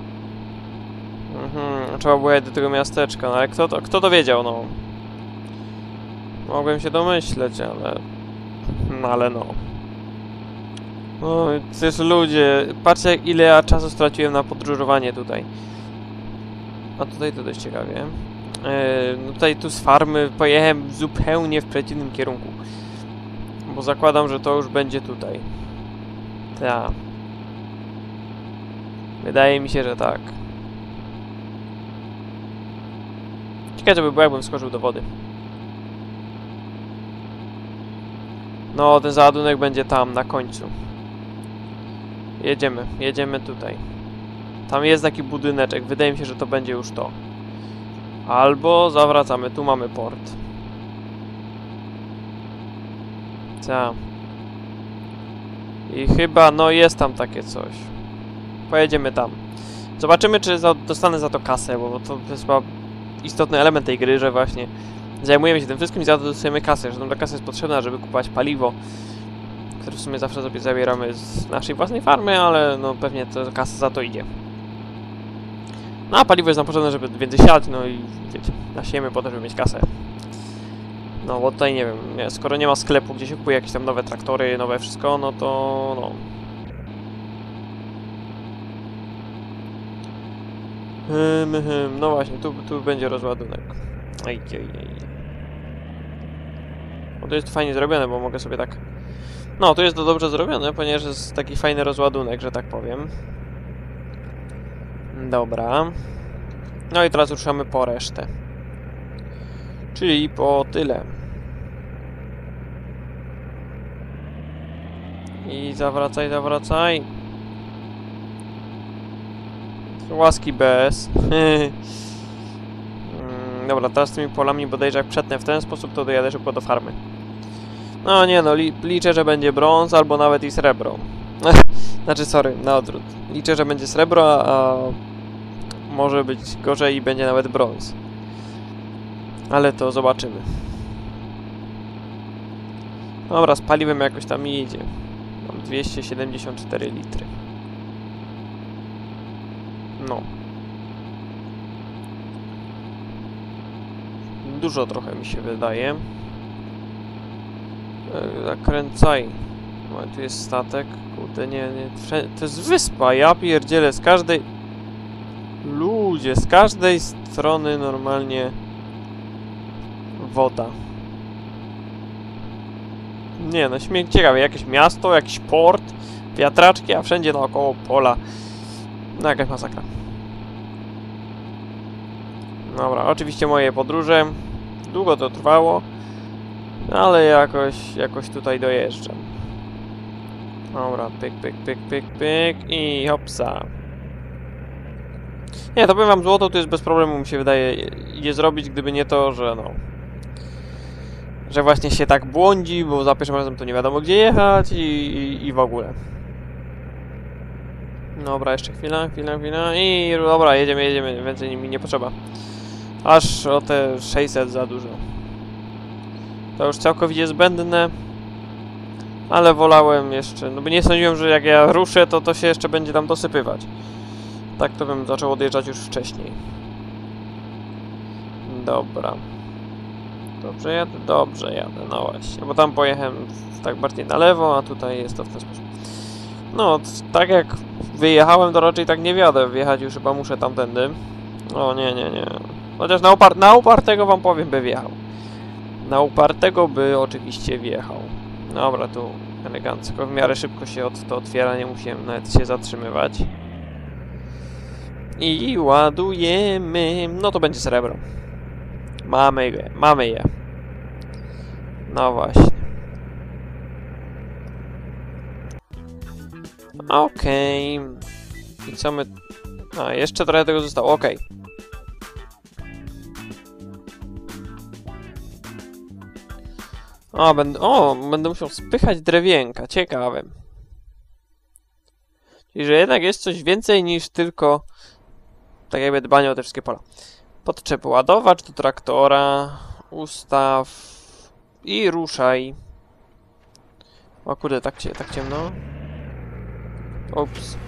Mhm, trzeba było jechać do tego miasteczka, no ale kto to, kto to wiedział, no? Mogłem się domyśleć, ale... No ale no. No, przecież ludzie, patrzcie ile ja czasu straciłem na podróżowanie tutaj. A tutaj to dość ciekawie. Yy, no tutaj tu z farmy pojechałem zupełnie w przeciwnym kierunku. Bo zakładam, że to już będzie tutaj. Tak. Wydaje mi się, że tak. Ciekawe by było, jakbym skoczył do wody. No, ten załadunek będzie tam, na końcu. Jedziemy, jedziemy tutaj. Tam jest taki budyneczek, wydaje mi się, że to będzie już to. Albo zawracamy, tu mamy port. Co? I chyba, no jest tam takie coś. Pojedziemy tam. Zobaczymy, czy za, dostanę za to kasę, bo to jest chyba istotny element tej gry, że właśnie zajmujemy się tym wszystkim i za to dostajemy kasę, że nam ta kasa jest potrzebna, żeby kupować paliwo, które w sumie zawsze sobie zabieramy z naszej własnej farmy, ale no pewnie to kasa za to idzie. No a paliwo jest nam potrzebne, żeby więcej siać, no i wiecie, nasiejemy po to, żeby mieć kasę. No bo tutaj nie wiem, nie, skoro nie ma sklepu, gdzie się kupuje jakieś tam nowe traktory, nowe wszystko, no to no. Hym, hym, no właśnie, tu, tu będzie rozładunek. Ej, ej, ej. No to jest fajnie zrobione, bo mogę sobie tak... No, tu jest to dobrze zrobione, ponieważ jest taki fajny rozładunek, że tak powiem. Dobra. No i teraz ruszamy po resztę. Czyli po tyle. I zawracaj, zawracaj. Łaski bez. Dobra, teraz z tymi polami bodajże jak przetnę w ten sposób, to dojadę szybko do farmy. No nie no, li liczę, że będzie brąz albo nawet i srebro. Znaczy, sorry, na odwrót. Liczę, że będzie srebro, a może być gorzej i będzie nawet brąz. Ale to zobaczymy. Dobra, z paliwem jakoś tam idzie. Mam dwieście siedemdziesiąt cztery litry. No. Dużo trochę mi się wydaje. Zakręcaj. No, tu jest statek. Kurde, nie, nie. To jest wyspa, ja pierdzielę. Z każdej... Ludzie, z każdej strony normalnie... Woda. Nie no, śmiech ciekawe. Jakieś miasto, jakiś port, wiatraczki, a wszędzie naokoło pola. No jakaś masakra. Dobra, oczywiście moje podróże. Długo to trwało, ale jakoś, jakoś tutaj dojeżdżam. Dobra, pyk, pyk, pyk, pyk, pyk i hopsa. Nie, to powiem wam, złoto to jest bez problemu, mi się wydaje, je zrobić, gdyby nie to, że no... Że właśnie się tak błądzi, bo za pierwszym razem to nie wiadomo gdzie jechać i, i, i w ogóle. Dobra, jeszcze chwila, chwila, chwila i dobra, jedziemy, jedziemy, więcej mi nie potrzeba. Aż o te sześćset za dużo. To już całkowicie zbędne. Ale wolałem jeszcze, no bo nie sądziłem, że jak ja ruszę, to to się jeszcze będzie tam dosypywać. Tak to bym zaczął odjeżdżać już wcześniej. Dobra. Dobrze jadę? Dobrze jadę, no właśnie. Bo tam pojechałem tak bardziej na lewo, a tutaj jest to w ten sposób. No, tak jak wyjechałem, to raczej tak nie wiadę. Wjechać już chyba muszę tamtędy. O nie, nie, nie. Chociaż na, upar na upartego wam powiem, by wjechał. Na upartego by oczywiście wjechał. Dobra, tu elegancko. W miarę szybko się od to otwiera, nie musiałem nawet się zatrzymywać. I ładujemy. No to będzie srebro. Mamy je, mamy je. No właśnie. Okej. Okay. I co my... A, jeszcze trochę tego zostało, okej. Okay. O, będę, o, będę musiał spychać drewienka, ciekawe. Czyli, że jednak jest coś więcej niż tylko tak jakby dbanie o te wszystkie pola. Podczep ładowacz do traktora, ustaw i ruszaj. O kurde, tak, cie, tak ciemno. Ups.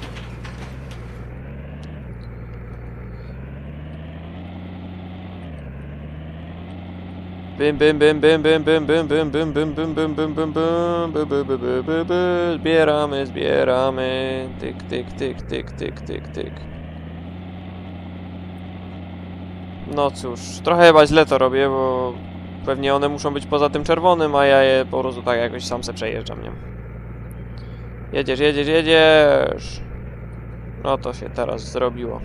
Bym, bym, bym, bym, bym, bym, bym, bym, bym, bym, bym, bym, bym, bym, bym, by, by, by, by, by, by. Zbieramy, zbieramy. Tyk, tyk, tyk, tyk, tyk, tyk, tyk. No cóż, trochę chyba źle to robię, bo pewnie one muszą być poza tym czerwonym, a ja je po prostu tak jakoś sam se przejeżdżam, nie? Jedziesz, jedziesz, jedziesz! No to się teraz zrobiło.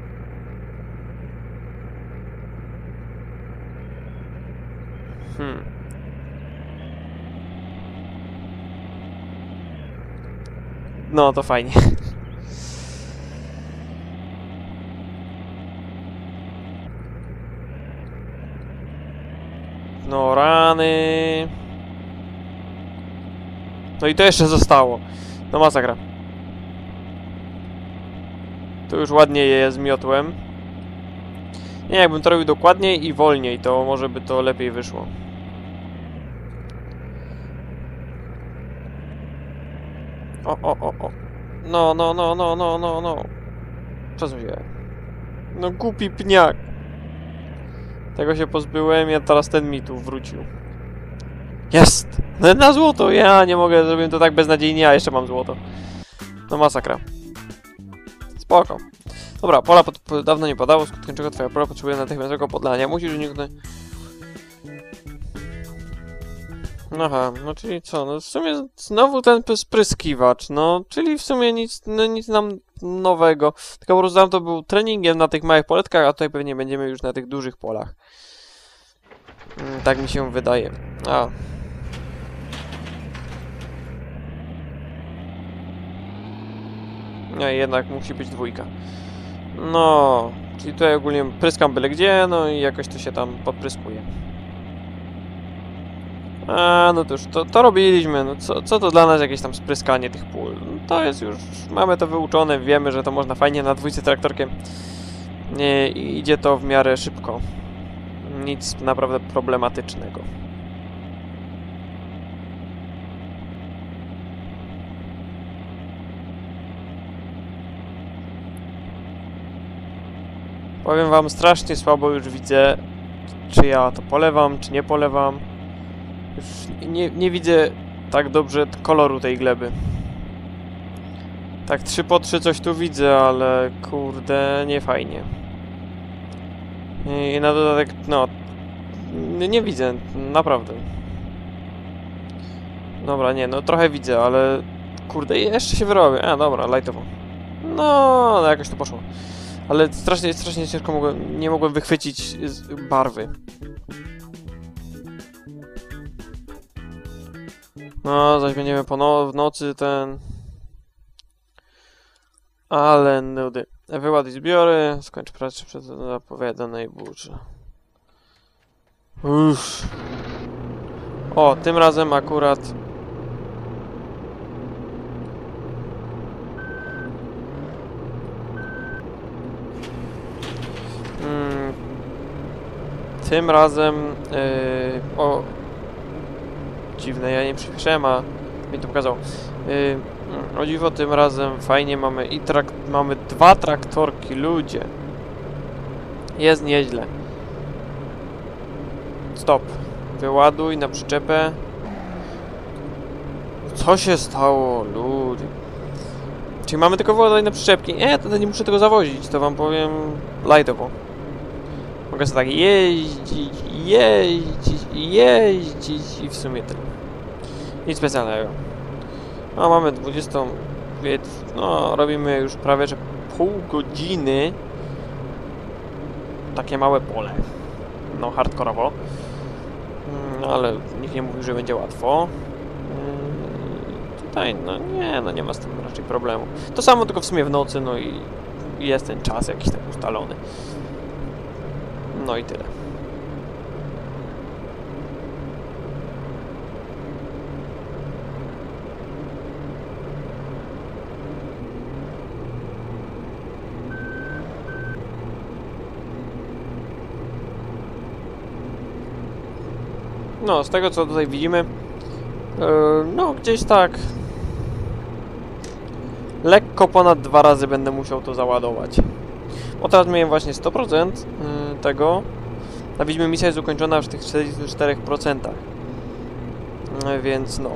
Hmm. No to fajnie. No rany. No i to jeszcze zostało. No masakra. To już ładnie je zmiotłem. Nie, jakbym to robił dokładniej i wolniej, to może by to lepiej wyszło. O, o, o, o. No, no, no, no, no, no, no. Co się? No głupi pniak. Tego się pozbyłem, ja teraz ten mi tu wrócił. Jest! No, na złoto! Ja nie mogę, zrobiłem to tak beznadziejnie, a jeszcze mam złoto. No masakra. Spoko. Dobra, pola pod, pod, dawno nie padało, skutkiem czego twoja pola potrzebuje natychmiastowego podlania. Musisz uniknąć... Aha, no czyli co? No w sumie znowu ten spryskiwacz, no czyli w sumie nic, no, nic nam nowego. Tylko po prostu tam to był treningiem na tych małych poletkach, a tutaj pewnie będziemy już na tych dużych polach. Mm, tak mi się wydaje. A. No i jednak musi być dwójka. No, czyli tutaj ogólnie pryskam byle gdzie, no i jakoś to się tam podpryskuje. A, no to już, to, to robiliśmy, no co, co to dla nas jakieś tam spryskanie tych pól? No, to jest już, mamy to wyuczone, wiemy, że to można fajnie na dwójce traktorkiem. Nie, idzie to w miarę szybko. Nic naprawdę problematycznego. Powiem wam, strasznie słabo już widzę, czy ja to polewam, czy nie polewam. Już nie, nie widzę tak dobrze koloru tej gleby. Tak trzy po trzy coś tu widzę, ale kurde, nie fajnie. I na dodatek, no, nie widzę, naprawdę. Dobra, nie, no trochę widzę, ale kurde, jeszcze się wyrobię. A, dobra, lightowo. No, no jakoś to poszło. Ale strasznie, strasznie ciężko mogłem, nie mogłem wychwycić z barwy. No, zaś będziemy po no w nocy ten... Ale nudy. Wyładuj zbiory, skończ pracę przed zapowiadanej burzy. Uff. O, tym razem akurat... Hmm. Tym razem... Yy, o... Dziwne, ja nie przyspieszyłem, a mi to pokazał. Yy, o dziwo, tym razem fajnie mamy i trak mamy dwa traktorki, ludzie. Jest nieźle. Stop. Wyładuj na przyczepę. Co się stało, ludzie? Czyli mamy tylko wyładować na przyczepki. Nie, to nie muszę tego zawozić, to wam powiem lightowo. Mogę sobie tak jeździć, jeździć, jeździć i w sumie tyle. Nic specjalnego. No, mamy dwudziestą... No, robimy już prawie, że pół godziny takie małe pole. No, hardkorowo. No, ale nikt nie mówi, że będzie łatwo. Tutaj, no nie, no nie ma z tym raczej problemu. To samo, tylko w sumie w nocy, no i jest ten czas jakiś tak ustalony. No i tyle. No, z tego co tutaj widzimy, yy, no gdzieś tak lekko ponad dwa razy będę musiał to załadować. Bo teraz miałem właśnie sto procent yy, tego, a widzimy, misja jest ukończona w tych czterdziestu czterech procentach. Yy, więc no.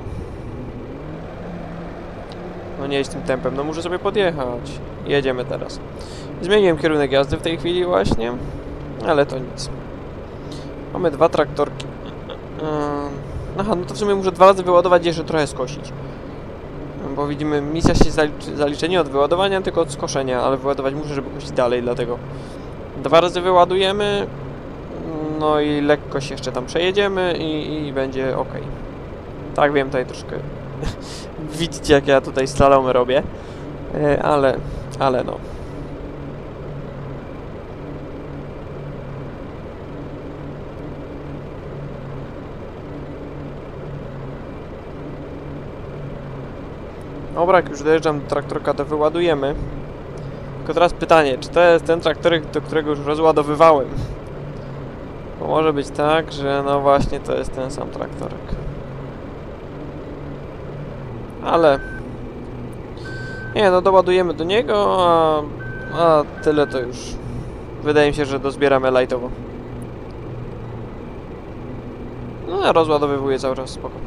No nie jest tym tempem, no muszę sobie podjechać. Jedziemy teraz. Zmieniłem kierunek jazdy w tej chwili właśnie, ale to nic. Mamy dwa traktorki. Aha, no to w sumie muszę dwa razy wyładować i jeszcze trochę skosić. Bo widzimy, misja się zaliczy, zaliczy nie od wyładowania, tylko od skoszenia, ale wyładować muszę, żeby kosić dalej, dlatego dwa razy wyładujemy, no i lekko się jeszcze tam przejedziemy i, i będzie ok. Tak, wiem, tutaj troszkę widzicie, jak ja tutaj slalomy robię, ale, ale no. Dobra, jak już dojeżdżam do traktorka, to wyładujemy. Tylko teraz pytanie, czy to jest ten traktorek, do którego już rozładowywałem? Bo może być tak, że no właśnie to jest ten sam traktorek. Ale... Nie, no doładujemy do niego, a, a tyle to już... Wydaje mi się, że dozbieramy lightowo. No, ja rozładowywuję cały czas, spoko.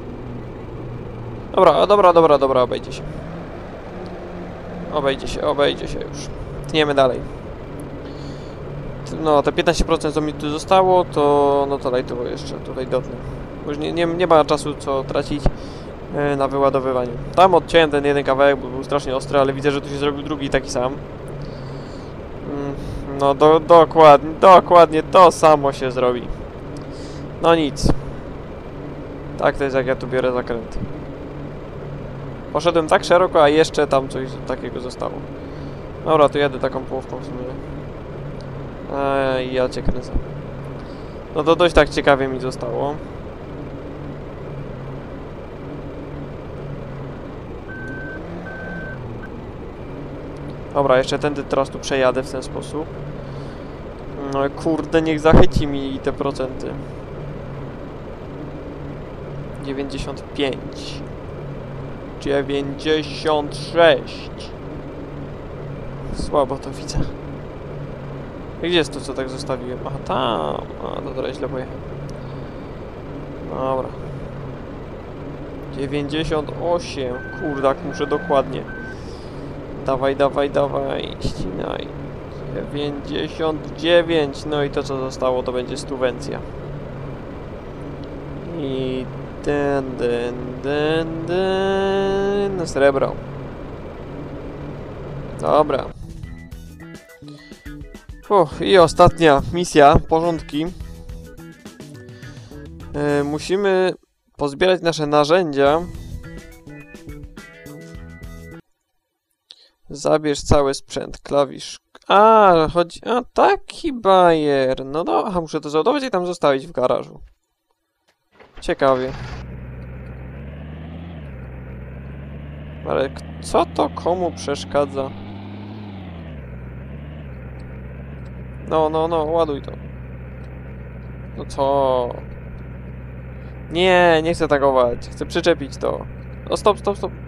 Dobra, dobra, dobra, dobra, obejdzie się. Obejdzie się, obejdzie się już. Tniemy dalej. No, te piętnaście procent co mi tu zostało, to... No to lightowo jeszcze tutaj dotnę. Już nie, nie, nie ma czasu co tracić yy, na wyładowywaniu. Tam odciąłem ten jeden kawałek, bo był strasznie ostry, ale widzę, że tu się zrobił drugi taki sam. Yy, no, do, dokładnie, dokładnie to samo się zrobi. No nic. Tak to jest, jak ja tu biorę zakręty. Poszedłem tak szeroko, a jeszcze tam coś takiego zostało. Dobra, to jadę taką połówką w sumie. Eee, ja cię kręcę. No to dość tak ciekawie mi zostało. Dobra, jeszcze tędy teraz tu przejadę w ten sposób. No kurde, niech zachyci mi te procenty. dziewięćdziesiąt pięć. dziewięćdziesiąt sześć. Słabo to widzę. Gdzie jest to, co tak zostawiłem? Aha, tam. A, to teraz źle pojechałem. Dobra. dziewięćdziesiąt osiem. Kurdak, muszę dokładnie. Dawaj, dawaj, dawaj. Ścinaj. dziewięćdziesiąt dziewięć. No i to, co zostało, to będzie stuwencja. I... Den, den, den, den. Srebro. Dobra. Uff, i ostatnia misja, porządki. Yy, musimy pozbierać nasze narzędzia. Zabierz cały sprzęt, klawisz. A, chodzi... A, taki bajer. No dobra, muszę to załadować i tam zostawić w garażu. Ciekawie. Ale co to komu przeszkadza? No, no, no, ładuj to. No co? Nie, nie chcę tagować. Chcę przyczepić to. No stop, stop, stop.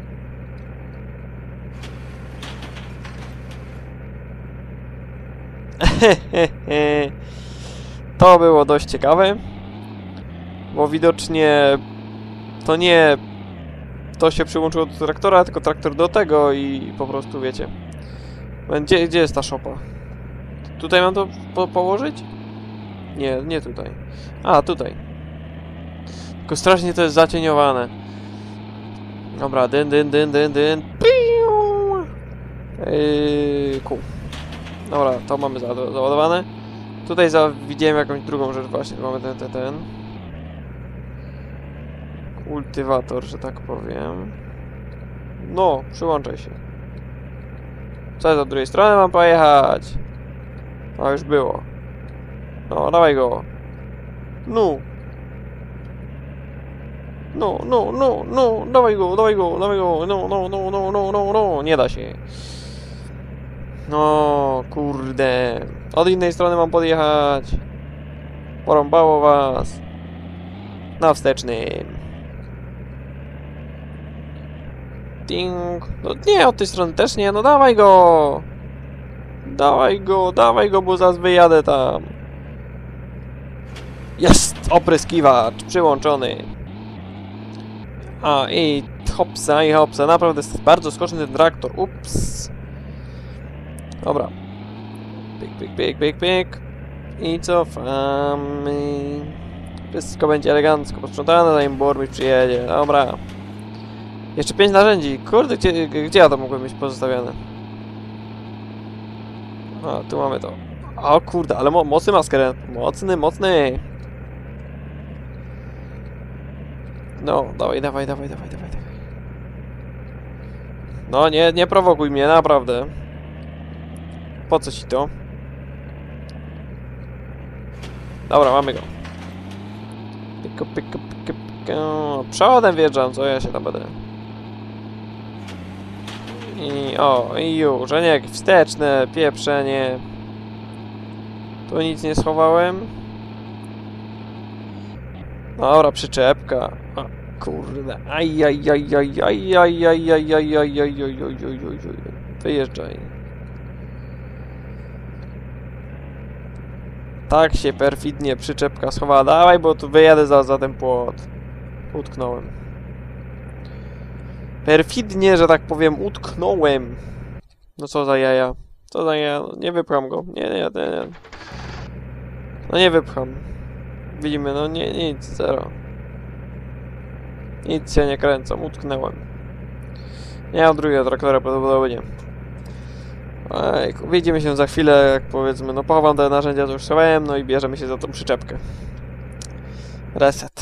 To było dość ciekawe. Bo widocznie to nie to się przyłączyło do traktora, tylko traktor do tego i po prostu wiecie. Gdzie, gdzie jest ta szopa? Tutaj mam to po położyć? Nie, nie tutaj. A, tutaj. Tylko strasznie to jest zacieniowane. Dobra, dyn, dyn, dyn, dyn, dyn. Piu! Yy, kół. Dobra, to mamy za załadowane. Tutaj za widziałem jakąś drugą rzecz właśnie. Mamy ten, ten, ten. Kultywator, że tak powiem. No, przyłączaj się. Co jest od drugiej strony? Mam pojechać. No, już było. No, dawaj go. No. No, no, no, no, dawaj go, dawaj go, dawaj go. No, no, no, no, no, no, no. Nie da się. No, kurde. Od innej strony mam podjechać. Porąbało was. Na wstecznym. Ding. No nie, od tej strony też nie. No dawaj go. Dawaj go, dawaj go, bo zaraz wyjadę tam. Jest! Opryskiwacz przyłączony. A, i hopsa, i hopsa. Naprawdę jest bardzo skoczny ten traktor. Ups. Dobra. Pyk, pyk, pyk, pyk, pyk. I cofamy. Wszystko będzie elegancko posprzątane, zanim burmistrz przyjedzie. Dobra. Jeszcze pięć narzędzi. Kurde, gdzie, gdzie ja to mogłem mieć pozostawione? A, tu mamy to. O kurde, ale mo mocny maskerem. Mocny, mocny. No, dawaj, dawaj, dawaj, dawaj, dawaj, dawaj. No, nie, nie prowokuj mnie, naprawdę. Po co ci to? Dobra, mamy go. Piko, piko, piko, piko. Przodem wjeżdżam, co ja się tam będę. I o, i już, a nie jakieś wsteczne, pieprzenie. Tu nic nie schowałem. Dobra, przyczepka. O, kurde. Aj, aj, aj, aj, aj, aj, aj, aj, aj, aj, aj, aj, aj, aj, aj, aj. Wyjeżdżaj. Tak się perfidnie przyczepka schowała. Dawaj, bo tu wyjadę za, za ten płot. Utknąłem. Perfidnie, że tak powiem, utknąłem. No co za jaja. Co za jaja. Nie wypcham go. Nie, nie, nie. nie. No nie wypcham. Widzimy, no nie, nic, zero. Nic się nie kręcą, utknęłem. Nie mam drugiego traktora, prawdopodobnie. Ojku, widzimy się za chwilę, jak powiedzmy, no pochowam te narzędzia, co już schowałem, no i bierzemy się za tą przyczepkę. Reset.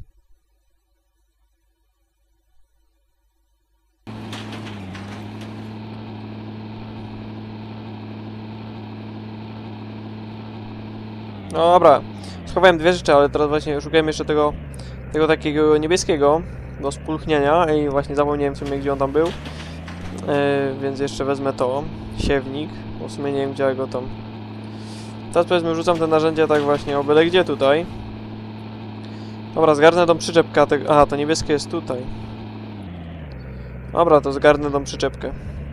No dobra, schowałem dwie rzeczy, ale teraz właśnie szukałem jeszcze tego, tego takiego niebieskiego do spulchniania i właśnie zapomniałem w sumie, gdzie on tam był. Yy, więc jeszcze wezmę to, siewnik, bo w sumie nie wiem, gdzie ja go tam... Teraz powiedzmy, rzucam te narzędzia tak właśnie o byle gdzie tutaj. Dobra, zgarnę tą przyczepkę, te... aha, to niebieskie jest tutaj. Dobra, to zgarnę tą przyczepkę.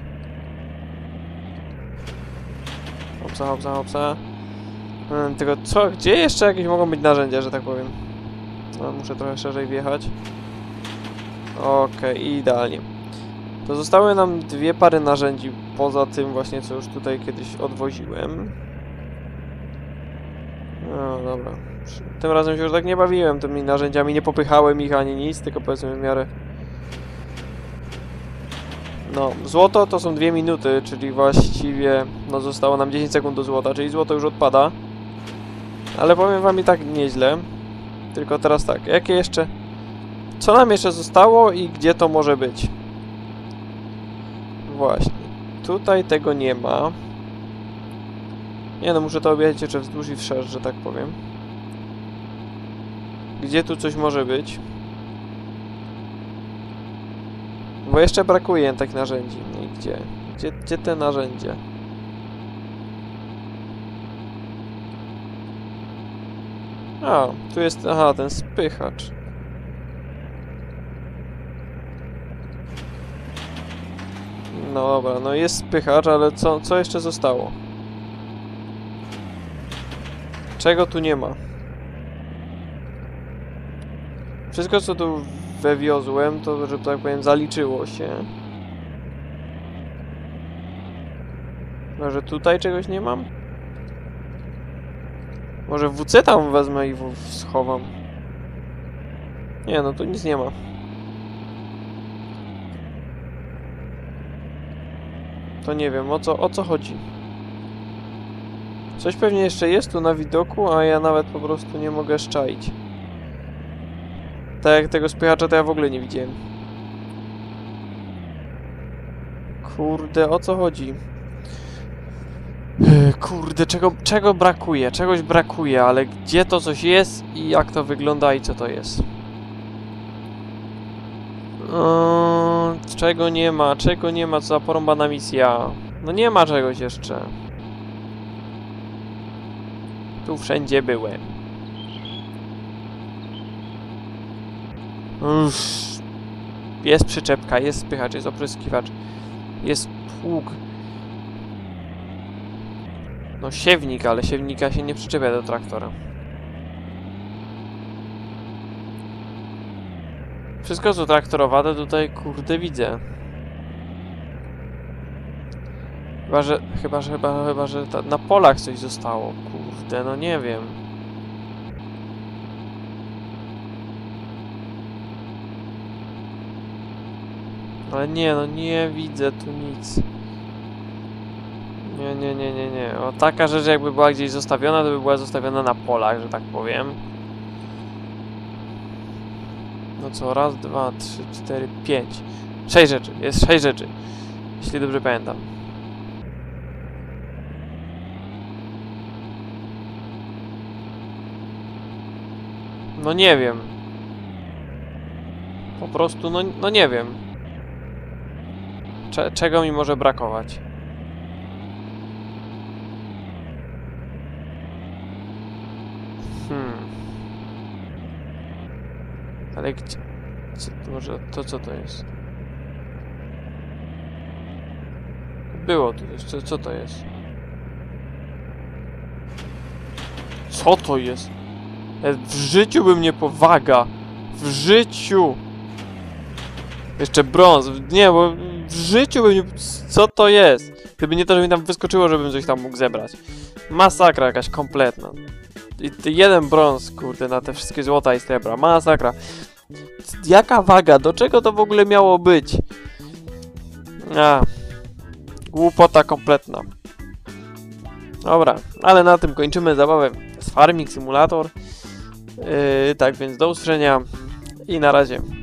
Hopsa, hopsa, hopsa. Yy, tylko co, gdzie jeszcze jakieś mogą być narzędzia, że tak powiem? No, muszę trochę szerzej wjechać. Okej, okay, idealnie. To zostały nam dwie pary narzędzi, poza tym właśnie, co już tutaj kiedyś odwoziłem. No dobra. Tym razem się już tak nie bawiłem tymi narzędziami, nie popychałem ich ani nic, tylko powiedzmy w miarę... No, złoto to są dwie minuty, czyli właściwie no zostało nam dziesięć sekund do złota, czyli złoto już odpada. Ale powiem wam i tak nieźle. Tylko teraz tak, jakie jeszcze... Co nam jeszcze zostało i gdzie to może być? Właśnie. Tutaj tego nie ma. Nie no, muszę to objechać jeszcze wzdłuż i wszerz, że tak powiem. Gdzie tu coś może być? Bo jeszcze brakuje takich narzędzi. No i gdzie? Gdzie, gdzie te narzędzia? A, tu jest... Aha, ten spychacz. No dobra, no jest spychacz, ale co, co jeszcze zostało? Czego tu nie ma? Wszystko, co tu wywiozłem, to, że tak powiem, zaliczyło się. Może tutaj czegoś nie mam? Może W C tam wezmę i w schowam. Nie, no tu nic nie ma. To nie wiem, o co, o co chodzi. Coś pewnie jeszcze jest tu na widoku, a ja nawet po prostu nie mogę szczaić. Tak jak tego spychacza to ja w ogóle nie widziałem. Kurde, o co chodzi? Kurde, czego, czego brakuje? Czegoś brakuje, ale gdzie to coś jest i jak to wygląda i co to jest? Yy, czego nie ma? Czego nie ma? Co za porąbana misja? No nie ma czegoś jeszcze. Tu wszędzie byłem. Uff. Jest przyczepka, jest spychacz, jest opryskiwacz. Jest pług. No siewnik, ale siewnika się nie przyczepia do traktora. Wszystko co traktorowane tutaj, kurde, widzę. Chyba, że, chyba, że, chyba, chyba, że ta, na polach coś zostało. Kurde, no nie wiem. Ale nie, no nie widzę tu nic. Nie, nie, nie, nie, nie. O, taka rzecz jakby była gdzieś zostawiona, to by była zostawiona na polach, że tak powiem. No co, raz, dwa, trzy, cztery, pięć. Sześć rzeczy, jest sześć rzeczy. Jeśli dobrze pamiętam. No nie wiem. Po prostu, no, no nie wiem. Cze czego mi może brakować? Hmm. Ale gdzie... Co, może to co to jest? Było tu jeszcze, co to jest? Co to jest? W życiu bym nie powaga! W życiu! Jeszcze brąz, nie, bo w życiu bym nie... Co to jest? Gdyby nie to, że mi tam wyskoczyło, żebym coś tam mógł zebrać. Masakra jakaś kompletna. I jeden brąz, kurde, na te wszystkie złota i srebra. Masakra. Jaka waga? Do czego to w ogóle miało być? A, głupota kompletna. Dobra, ale na tym kończymy zabawę z Farming Simulator. Yy, tak więc do usłyszenia i na razie.